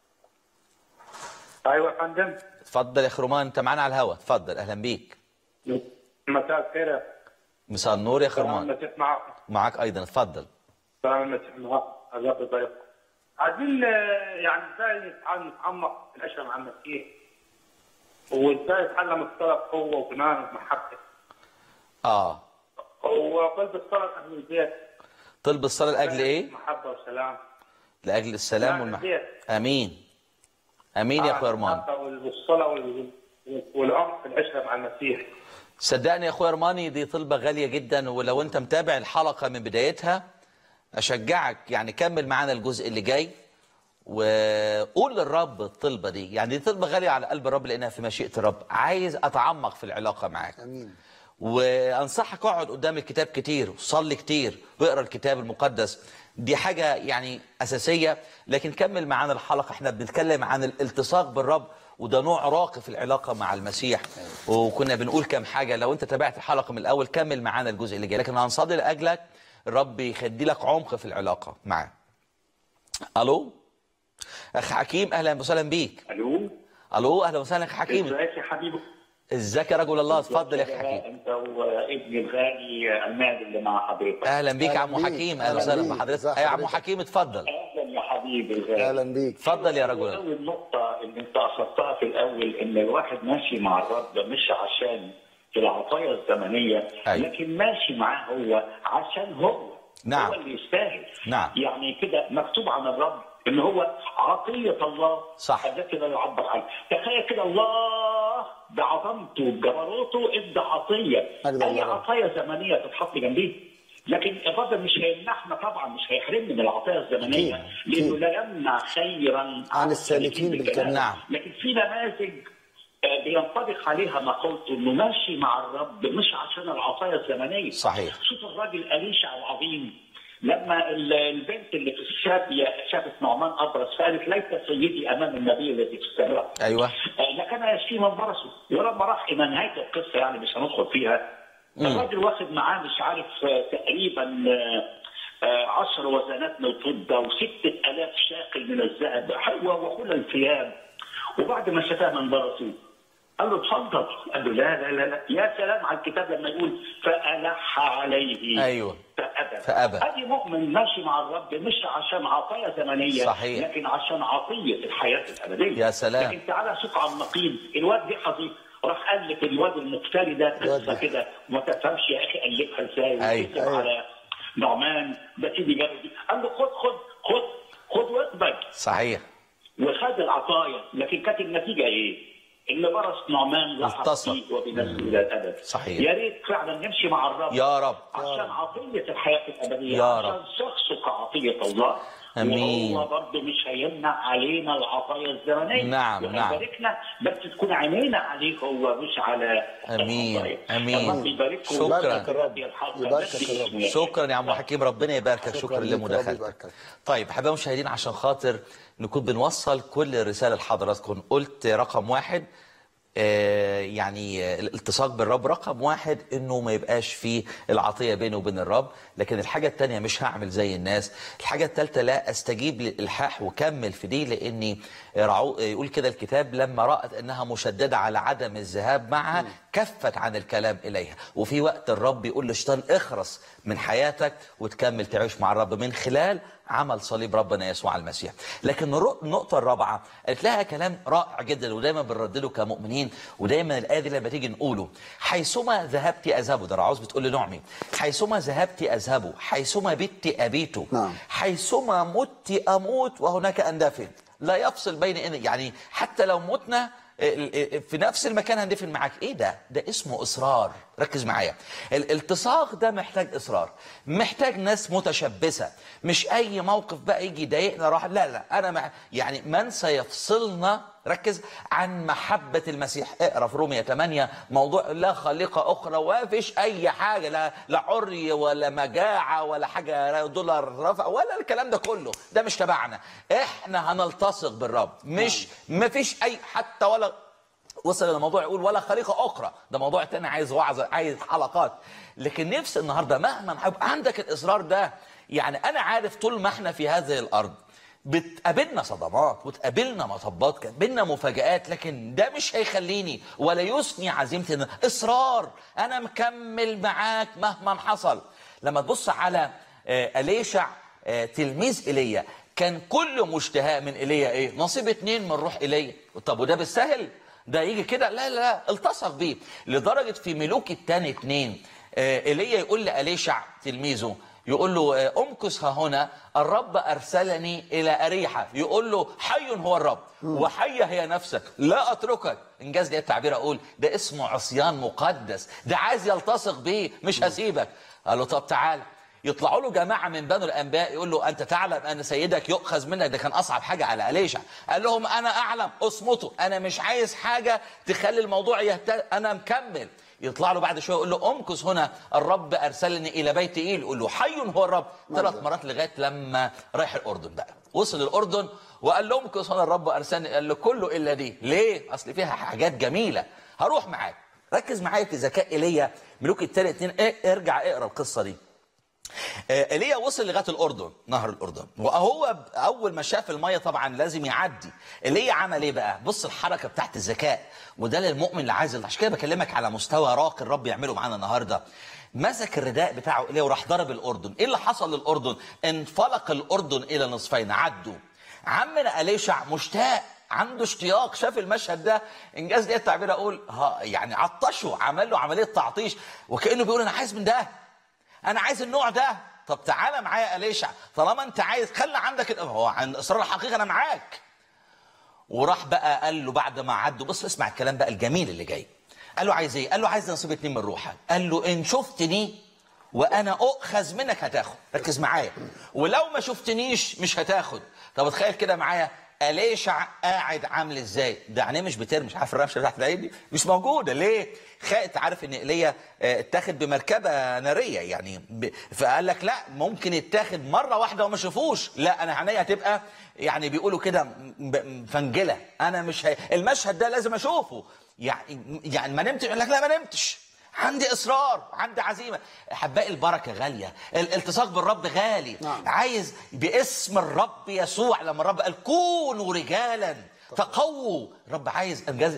ايوه يا فندم. اتفضل يا اخ روماني، انت معانا على الهواء. اتفضل، اهلا بيك. مساء الخير. مساء النور يا اخ روماني. مساء معك. معاك ايضا. اتفضل. سلام معك. الله يبارك. عايزين يعني ازاي نتعمق في العشره مع المسيح وازاي نتعلم الصلاه بقوه وكمان محبه. وقلب الصلاه لاجل البيت. طلب الصلاه لاجل ايه؟ محبه وسلام. لاجل السلام والمحبه. امين. امين يا اخويا ارماني. والصلاه والعمق في العشره مع المسيح. صدقني يا اخويا ارماني، دي طلبه غاليه جدا، ولو انت متابع الحلقه من بدايتها اشجعك يعني كمل معانا الجزء اللي جاي وقول للرب الطلبه دي. يعني دي طلبه غاليه على قلب الرب لانها في مشيئه الرب. عايز اتعمق في العلاقه معاك. امين. وانصحك اقعد قدام الكتاب كتير وصلي كتير واقرا الكتاب المقدس. دي حاجه يعني اساسيه. لكن كمل معانا الحلقه، احنا بنتكلم عن الالتصاق بالرب، وده نوع راقي في العلاقه مع المسيح. وكنا بنقول كام حاجه. لو انت تابعت الحلقه من الاول كمل معانا الجزء اللي جاي. لكن هنصلي لاجلك الرب يخدي لك عمق في العلاقه معاه. الو اخ حكيم، اهلا وسهلا بيك. الو اهلا وسهلا اخ حكيم. ازيك يا حبيبي؟ ازيك يا رجل الله؟ اتفضل يا اخ حكيم. انت وابني الغالي عماد اللي مع حضرتك. اهلا بيك يا عمو حكيم. اهلا وسهلا بحضرتك. يا عمو حكيم اتفضل. اهلا يا حبيبي الغالي. اهلا بيك. اتفضل يا رجل. اول نقطه اللي انت قصدتها في الاول ان الواحد ماشي مع الرب مش عشان في العطايا الزمنيه. أيوة. لكن ماشي معاه هو عشان هو. نعم. هو اللي يستاهل. نعم. يعني كده مكتوب عن الرب ان هو عطيه الله. صح. التي لا يعبر عنها. تخيل كده الله بعظمته وبجبروته ادى عطيه. اي عطايا زمنيه تتحط جنبيه. لكن الرب مش هيمنحنا طبعا، مش هيحرمنا من العطايا الزمنيه لانه لا يمنع خيرا عن السالكين بالكلام. نعم. لكن في نماذج بينطبق عليها ما قلت انه ماشي مع الرب مش عشان العطايا الزمنيه. صحيح. شوف الراجل أليشع العظيم لما البنت اللي في الشابيه شافت نعمان ابرص فقالت ليت سيدي امام النبي الذي في السماء. ايوه. لكن يشفي من برصه. ولما راح الى نهايه القصه يعني مش هندخل فيها. الراجل واخد معاه مش عارف تقريبا 10 وزنات من الفضه و6000 شاقل من الذهب وحلى الثياب. وبعد ما شفاه من برصه قال له اتفضل. قال له لا لا لا لا. يا سلام على الكتاب لما يقول فألح عليه. ايوه. فأبى. ادي مؤمن ماشي مع الرب مش عشان عطايا زمنيه. صحيح. لكن عشان عطيه الحياه الابديه. يا سلام. لكن تعالى شوف على النقيض. الواد دي حظيظ راح قال لك الواد المفتري ده قصه كده وما تفهمش يا اخي قلبها ازاي. أيوة. على نعمان ده سيدي جاري. قال له خد واقبل. صحيح. وخد العطايا. لكن كانت النتيجه ايه؟ اللي برص نعمان لحق فيه وبنفسه الى الابد. صحيح. يا ريت فعلا نمشي مع الرب يا رب عشان عطيه الحياه الابديه. يا عشان رب. شخصه كعطيه الله. امين. وهو برضه مش هيمنع علينا العطايا الزمنيه. نعم نعم. وهيباركنا بس تكون عينينا عليه هو مش على. امين امين. الرب يبارككم. شكرا. يباركك الرب. شكرا يا عم حكيم، ربنا يباركك. شكرا لمداخلتك. طيب احبائي المشاهدين، عشان خاطر نكون بنوصل كل رساله لحضراتكم، قلت رقم 1 يعني الالتصاق بالرب رقم واحد انه ما يبقاش فيه العطيه بينه وبين الرب، لكن الحاجه الثانيه مش هعمل زي الناس. الحاجه الثالثه لا استجيب للالحاح وكمل في دي، لاني يقول كده الكتاب لما رأت انها مشدده على عدم الذهاب معها كفت عن الكلام اليها. وفي وقت الرب يقول للشيطان اخرس من حياتك وتكمل تعيش مع الرب من خلال عمل صليب ربنا يسوع المسيح. لكن النقطة الرابعة قالت لها كلام رائع جدا ودايما بنردده كمؤمنين، ودايما الآية دي لما تيجي نقوله حيثما ذهبت أذهب. ده رعوز بتقول لنعمي حيثما ذهبت أذهب، حيثما بت أبيت، حيثما مت أموت وهناك أندفن. لا يفصل بين يعني حتى لو متنا في نفس المكان هندفن معاك. ايه ده اسمه اصرار. ركز معايا، الالتصاق ده محتاج اصرار، محتاج ناس متشبثه، مش اي موقف بقى يجي يضايقنا راح لا انا يعني من سيفصلنا، ركز، عن محبه المسيح. اقرا في رومية 8 موضوع لا خليقه اخرى وما فيش اي حاجه، لا عري ولا مجاعه ولا حاجه دولار رفع ولا الكلام ده كله، ده مش تبعنا. احنا هنلتصق بالرب، مش ما فيش اي حتى ولا وصل الموضوع يقول ولا خليقه اخرى، ده موضوع تاني عايز وعظ عايز حلقات. لكن نفس النهارده مهما هيبقى عندك الاصرار ده، يعني انا عارف طول ما احنا في هذه الارض بتقابلنا صدمات وتقابلنا مطبات، بتقابلنا مفاجآت، لكن ده مش هيخليني ولا يثني عزيمتي. اصرار، انا مكمل معاك مهما حصل. لما تبص على أليشع تلميذ ايليا، كان كل مشتهى من ايليا ايه؟ نصيب 2 من روح ايليا. طب وده بالسهل؟ ده يجي كده؟ لا التصق بيه. لدرجه في ملوك الثاني 2 ايليا يقول لأليشع تلميذه، يقول له امكث ها هنا، الرب ارسلني الى اريحه. يقول له حي هو الرب وحيه هي نفسك، لا اتركك. انجاز لي التعبير اقول ده اسمه عصيان مقدس، ده عايز يلتصق بيه، مش هسيبك. قال له طب تعال. يطلعوا له جماعه من بنو الانباء يقول له انت تعلم ان سيدك يؤخذ منك. ده كان اصعب حاجه على أليشع. قال لهم انا اعلم، اصمتوا، انا مش عايز حاجه تخلي الموضوع انا مكمل. يطلع له بعد شويه يقول له امكث هنا، الرب ارسلني الى بيت ايل. يقول له حي هو الرب 3 مرات لغايه لما رايح الاردن. بقى وصل الاردن وقال له امكث هنا الرب ارسلني. قال له كله الا دي. ليه؟ اصل فيها حاجات جميله، هروح معاك. ركز معايا في ذكاء ايليا، ملوك الثاني 2 ارجع اقرا القصه دي. ايليا وصل لغايه الاردن، نهر الاردن، وهو اول ما شاف الميه طبعا لازم يعدي. ايليا عمل ايه بقى؟ بص الحركه بتاعت الذكاء، وده للمؤمن اللي عايز. عشان كده بكلمك على مستوى راقي الرب يعمله معانا النهارده. مسك الرداء بتاعه ايليا وراح ضرب الاردن. ايه اللي حصل للاردن؟ انفلق الاردن الى نصفين، عدوا. عمنا أليشع مشتاق، عنده اشتياق، شاف المشهد ده. انجاز لي التعبير اقول يعني عطشه، عمل له عمليه تعطيش، وكانه بيقول انا عايز من ده، انا عايز النوع ده. طب تعالى معايا أليشع، طالما انت عايز خلي عندك هو عن اصرار الحقيقه، انا معاك. وراح بقى قال له بعد ما عدوا، بص اسمع الكلام بقى الجميل اللي جاي. قال له عايز ايه؟ قال له عايز نصيب 2 من روحك. قال له ان شفتني وانا اؤخذ منك هتاخد. ركز معايا، ولو ما شفتنيش مش هتاخد. طب تخيل كده معايا أليشع قاعد عامل ازاي؟ ده عينيه مش بترمي، مش عارف الرمشه تحت العين دي مش موجوده. ليه؟ انت عارف ان ايليا اتاخد بمركبه ناريه يعني فقال لك لا ممكن يتاخد مره واحده وما شافوش. لا انا عينيا هتبقى يعني بيقولوا كده فنجله، انا مش المشهد ده لازم اشوفه. يعني ما نمتش. يقول لك لا ما نمتش، عندي اصرار، عندي عزيمه. احبائي البركه غاليه، الالتصاق بالرب غالي. عايز باسم الرب يسوع، لما الرب قال كونوا رجالا تقووا، الرب عايز انجاز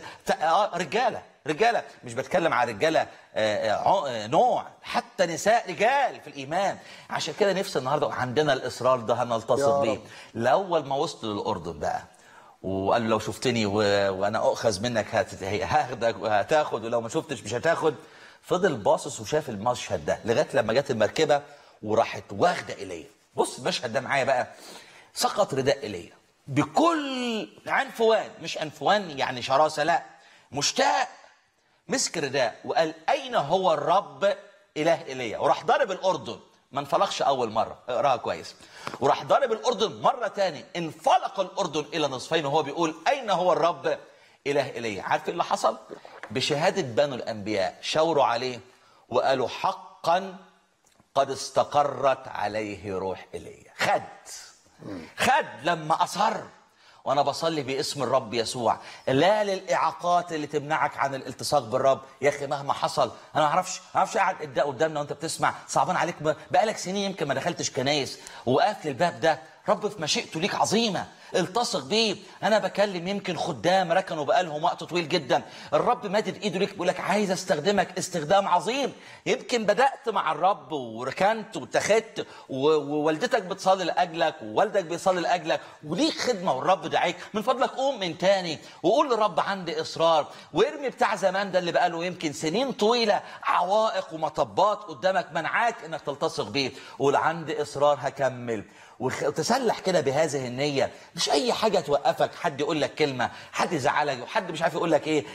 رجاله. مش بتكلم على رجاله نوع، حتى نساء رجال في الايمان. عشان كده نفس النهارده عندنا الاصرار ده هنلتصق بيه. الاول ما وصلوا للاردن بقى وقال له لو شفتني وانا اؤخذ منك هاخدك وهتاخد، ولو ما شفتش مش هتاخد. فضل باصص وشاف المشهد ده لغايه لما جت المركبه وراحت واخده ايليا. بص المشهد ده معايا بقى. سقط رداء ايليا بكل عنفوان، مش عنفوان يعني شراسه، لا مشتاق. مسك الرداء وقال اين هو الرب اله ايليا، وراح ضارب الاردن. ما انفلقش اول مره، اقراها كويس. وراح ضارب الاردن مره ثاني، انفلق الاردن الى نصفين وهو بيقول اين هو الرب اله ايليا. عارف اللي حصل؟ بشهاده بنو الانبياء شاوروا عليه وقالوا حقا قد استقرت عليه روح ايليا. خد لما اصر وانا بصلي باسم الرب يسوع، لا للاعاقات اللي تمنعك عن الالتصاق بالرب. يا اخي مهما حصل انا ما اعرفش قاعد قدامنا وانت بتسمع، صعبان عليك، بقالك سنين يمكن ما دخلتش كنايس وقافل الباب ده. رب في مشيئته ليك عظيمه، التصق بيه. انا بكلم يمكن خدام ركنوا بقالهم وقت طويل جدا، الرب مادد ايده ليك بيقول لك عايز استخدمك استخدام عظيم. يمكن بدات مع الرب وركنت واتخذت، ووالدتك بتصلي لاجلك ووالدك بيصلي لاجلك وليك خدمه والرب دعيك، من فضلك قوم من تاني وقول للرب عندي اصرار، وارمي بتاع زمان ده اللي بقاله يمكن سنين طويله عوائق ومطبات قدامك منعاك انك تلتصق بيه. قول عندي اصرار هكمل، وتسلح كده بهذه النية. مش أي حاجة توقفك، حد يقول لك كلمة، حد يزعلك، وحد مش عارف يقول لك إيه،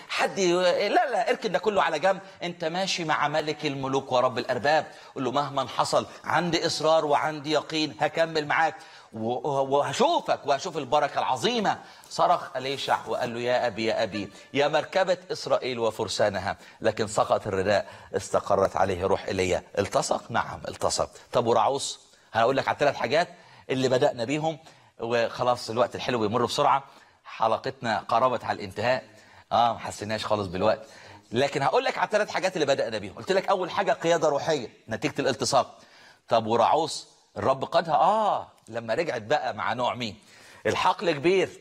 لا اركن ده كله على جنب. أنت ماشي مع ملك الملوك ورب الأرباب. قول له مهما حصل عندي إصرار وعندي يقين هكمل معاك وهشوفك وهشوف البركة العظيمة. صرخ أليشع وقال له يا أبي يا أبي يا مركبة إسرائيل وفرسانها، لكن سقط الرداء استقرت عليه روح إيليا. التصق؟ نعم التصق. طب ورعوس؟ هقول لك على 3 حاجات اللي بدأنا بيهم، وخلاص الوقت الحلو بيمر بسرعة، حلقتنا قربت على الانتهاء، ما حسيناش خالص بالوقت، لكن هقول لك على 3 حاجات اللي بدأنا بيهم. قلت لك أول حاجة قيادة روحية نتيجة الالتصاق. طب ورعوس الرب قادها لما رجعت بقى مع نعمي. الحقل كبير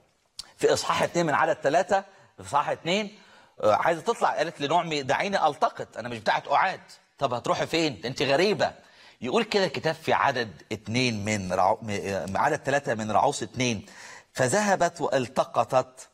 في إصحاح 2 من عدد 3، في إصحاح 2 عايزة تطلع، قالت لنعمي دعيني ألتقط، أنا مش بتاعت أعاد. طب هتروحي فين؟ أنت غريبة. يقول كده الكتاب في عدد 2 من عدد 3 من رعوس 2، فذهبت والتقطت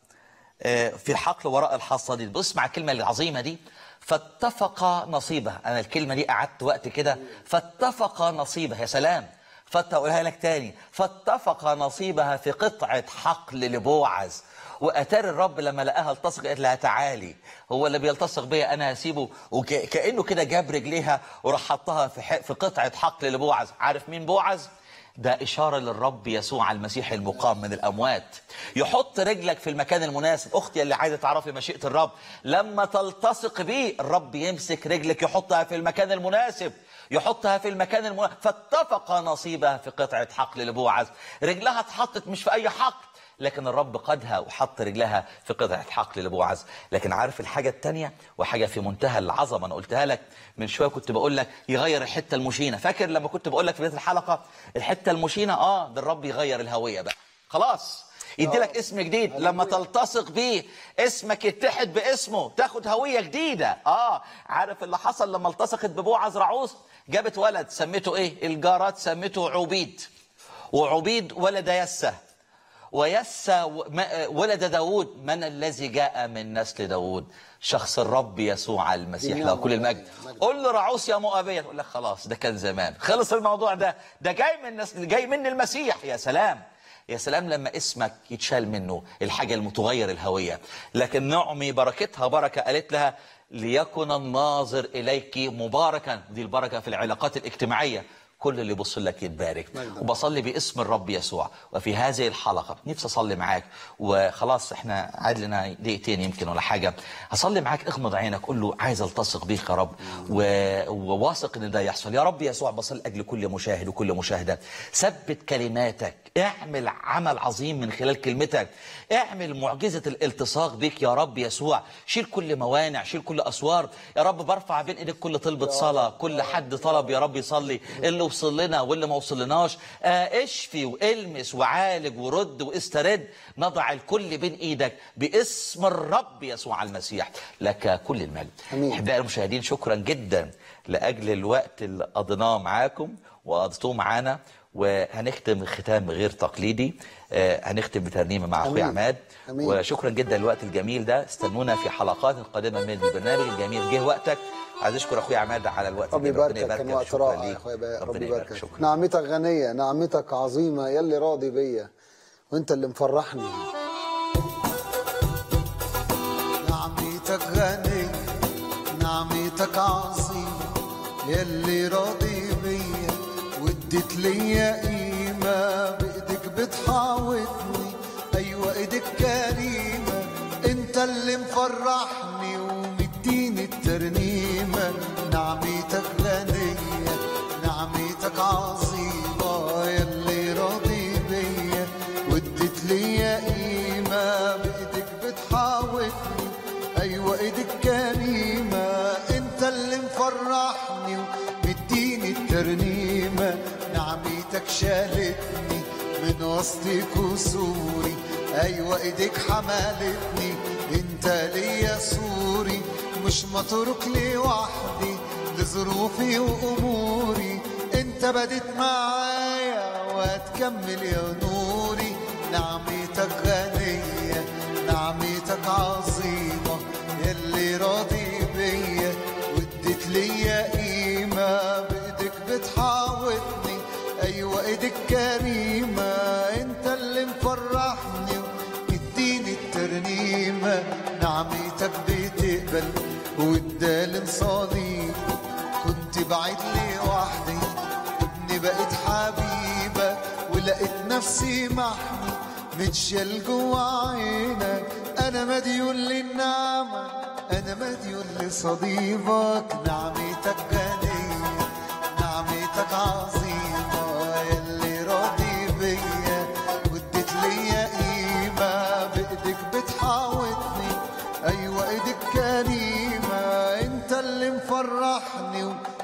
في الحقل وراء الحصادين. بص مع الكلمة العظيمة دي، فاتفق نصيبها. أنا الكلمة دي قعدت وقت كده، فاتفق نصيبها. يا سلام، فاتقولها لك تاني، فاتفق نصيبها في قطعة حقل لبوعز. واتار الرب لما لقاها التصق قالت لها تعالي، هو اللي بيلتصق بيا انا هسيبه؟ وكانه كده جاب رجليها وراح حطها في قطعه حقل لبوعز. عارف مين بوعز؟ ده اشاره للرب يسوع المسيح المقام من الاموات. يحط رجلك في المكان المناسب. اختي اللي عايزه تعرفي مشيئه الرب، لما تلتصق بيه الرب يمسك رجلك يحطها في المكان المناسب، يحطها في المكان المناسب. فاتفق نصيبها في قطعه حقل لبوعز. رجلها اتحطت مش في اي حقل، لكن الرب قادها وحط رجلها في قطعة حقل لبوعز. لكن عارف الحاجة التانية، وحاجة في منتهى العظمة، أنا قلتها لك من شوية، كنت بقول لك يغير الحتة المشينة. فاكر لما كنت بقول لك في بداية الحلقة الحتة المشينة؟ ده الرب يغير الهوية بقى، خلاص يدي لك اسم جديد. لما تلتصق بيه اسمك يتحد باسمه، تاخد هوية جديدة. عارف اللي حصل لما التصقت ببوعز رعوس؟ جابت ولد سميته ايه؟ الجارات سميته عبيد، وعبيد ولد يسه، ويسى ولد داود. من الذي جاء من نسل داود؟ شخص الرب يسوع المسيح له كل المجد. قول له رعوس يا مؤابية، تقول لك خلاص ده كان زمان، خلص الموضوع ده جاي من نسل، جاي من المسيح. يا سلام يا سلام لما اسمك يتشال منه الحاجة المتغير الهوية. لكن نعمي بركتها بركة، قالت لها ليكن الناظر إليك مباركا. دي البركة في العلاقات الاجتماعية، كل اللي يبص لك يتبارك. وبصلي باسم الرب يسوع. وفي هذه الحلقة نفسي أصلي معاك، وخلاص احنا عاد لنا دقيقتين يمكن ولا حاجة. هصلي معاك، اغمض عينك، قول له عايز التصق بيك يا رب، وواثق ان ده يحصل. يا رب يسوع بصلي أجل كل مشاهد وكل مشاهدة، ثبت كلماتك، اعمل عمل عظيم من خلال كلمتك، اعمل معجزة الالتصاق بيك يا رب يسوع. شيل كل موانع، شيل كل أسوار يا رب. برفع بين ايدك كل طلبة صلاة، كل حد طلب يا رب يصلي، اللي وصل لنا واللي ما وصلناش، اشفي والمس وعالج ورد واسترد. نضع الكل بين ايدك باسم الرب يسوع المسيح، لك كل المجد. احبائي المشاهدين، شكرا جدا لاجل الوقت اللي قضيناه معاكم وقضيتوه معانا. وهنختم ختام غير تقليدي، هنختم بترنيمه مع اخويا عماد. وشكرا جدا للوقت الجميل ده. استنونا في حلقات قادمه من البرنامج الجميل جه وقتك. عايز اشكر اخويا عماد على الوقت. ربي يباركك، كان وقت رائع يا اخويا. ربي يباركك، نعمتك غنيه، نعمتك عظيمه، يلي راضي بيا وانت اللي مفرحني. نعمتك غنيه، نعمتك عظيمه، يلي راضي بيا واديت ليا قيمه، بايدك بتحاوطني، ايوه ايدك كريمه، انت اللي مفرحني ومديني الترنيمه. نعمتك غنيه، نعمتك عظيمه، يلي راضي بيا واديت ليا قيمة، بإيدك بتحاوطني، أيوة إيدك كريمة، أنت اللي مفرحني ومديني الترنيمة، نعمتك شالتني من وسط كسوري، أيوة إيدك حملتني، أنت ليا سوري، مش متروك لوحدي لظروفي وأموري، أنت بديت معايا وهتكمل يا نوري، نعمتك غنية نعمتك عظيمة، يلي راضي بيا واديت ليا قيمة، بإيدك بتحاوطني، أيوة إيدك كريمة، أنت اللي مفرحني ومديني الترنيمة، نعمتك بتقبل والدال صديق، كنت بعيد لوحدي ابني بقيت حبيبك، ولقيت نفسي محمي متشال جوا عينك، أنا مديون للنعمة أنا مديون لصديقك، نعمتك غنية نعمتك عظيمة، يلي راضي بيا واديت ليا قيمة، بإيدك بتحاوطني، أيوة إيدك كريمة، أنت اللي مفرحني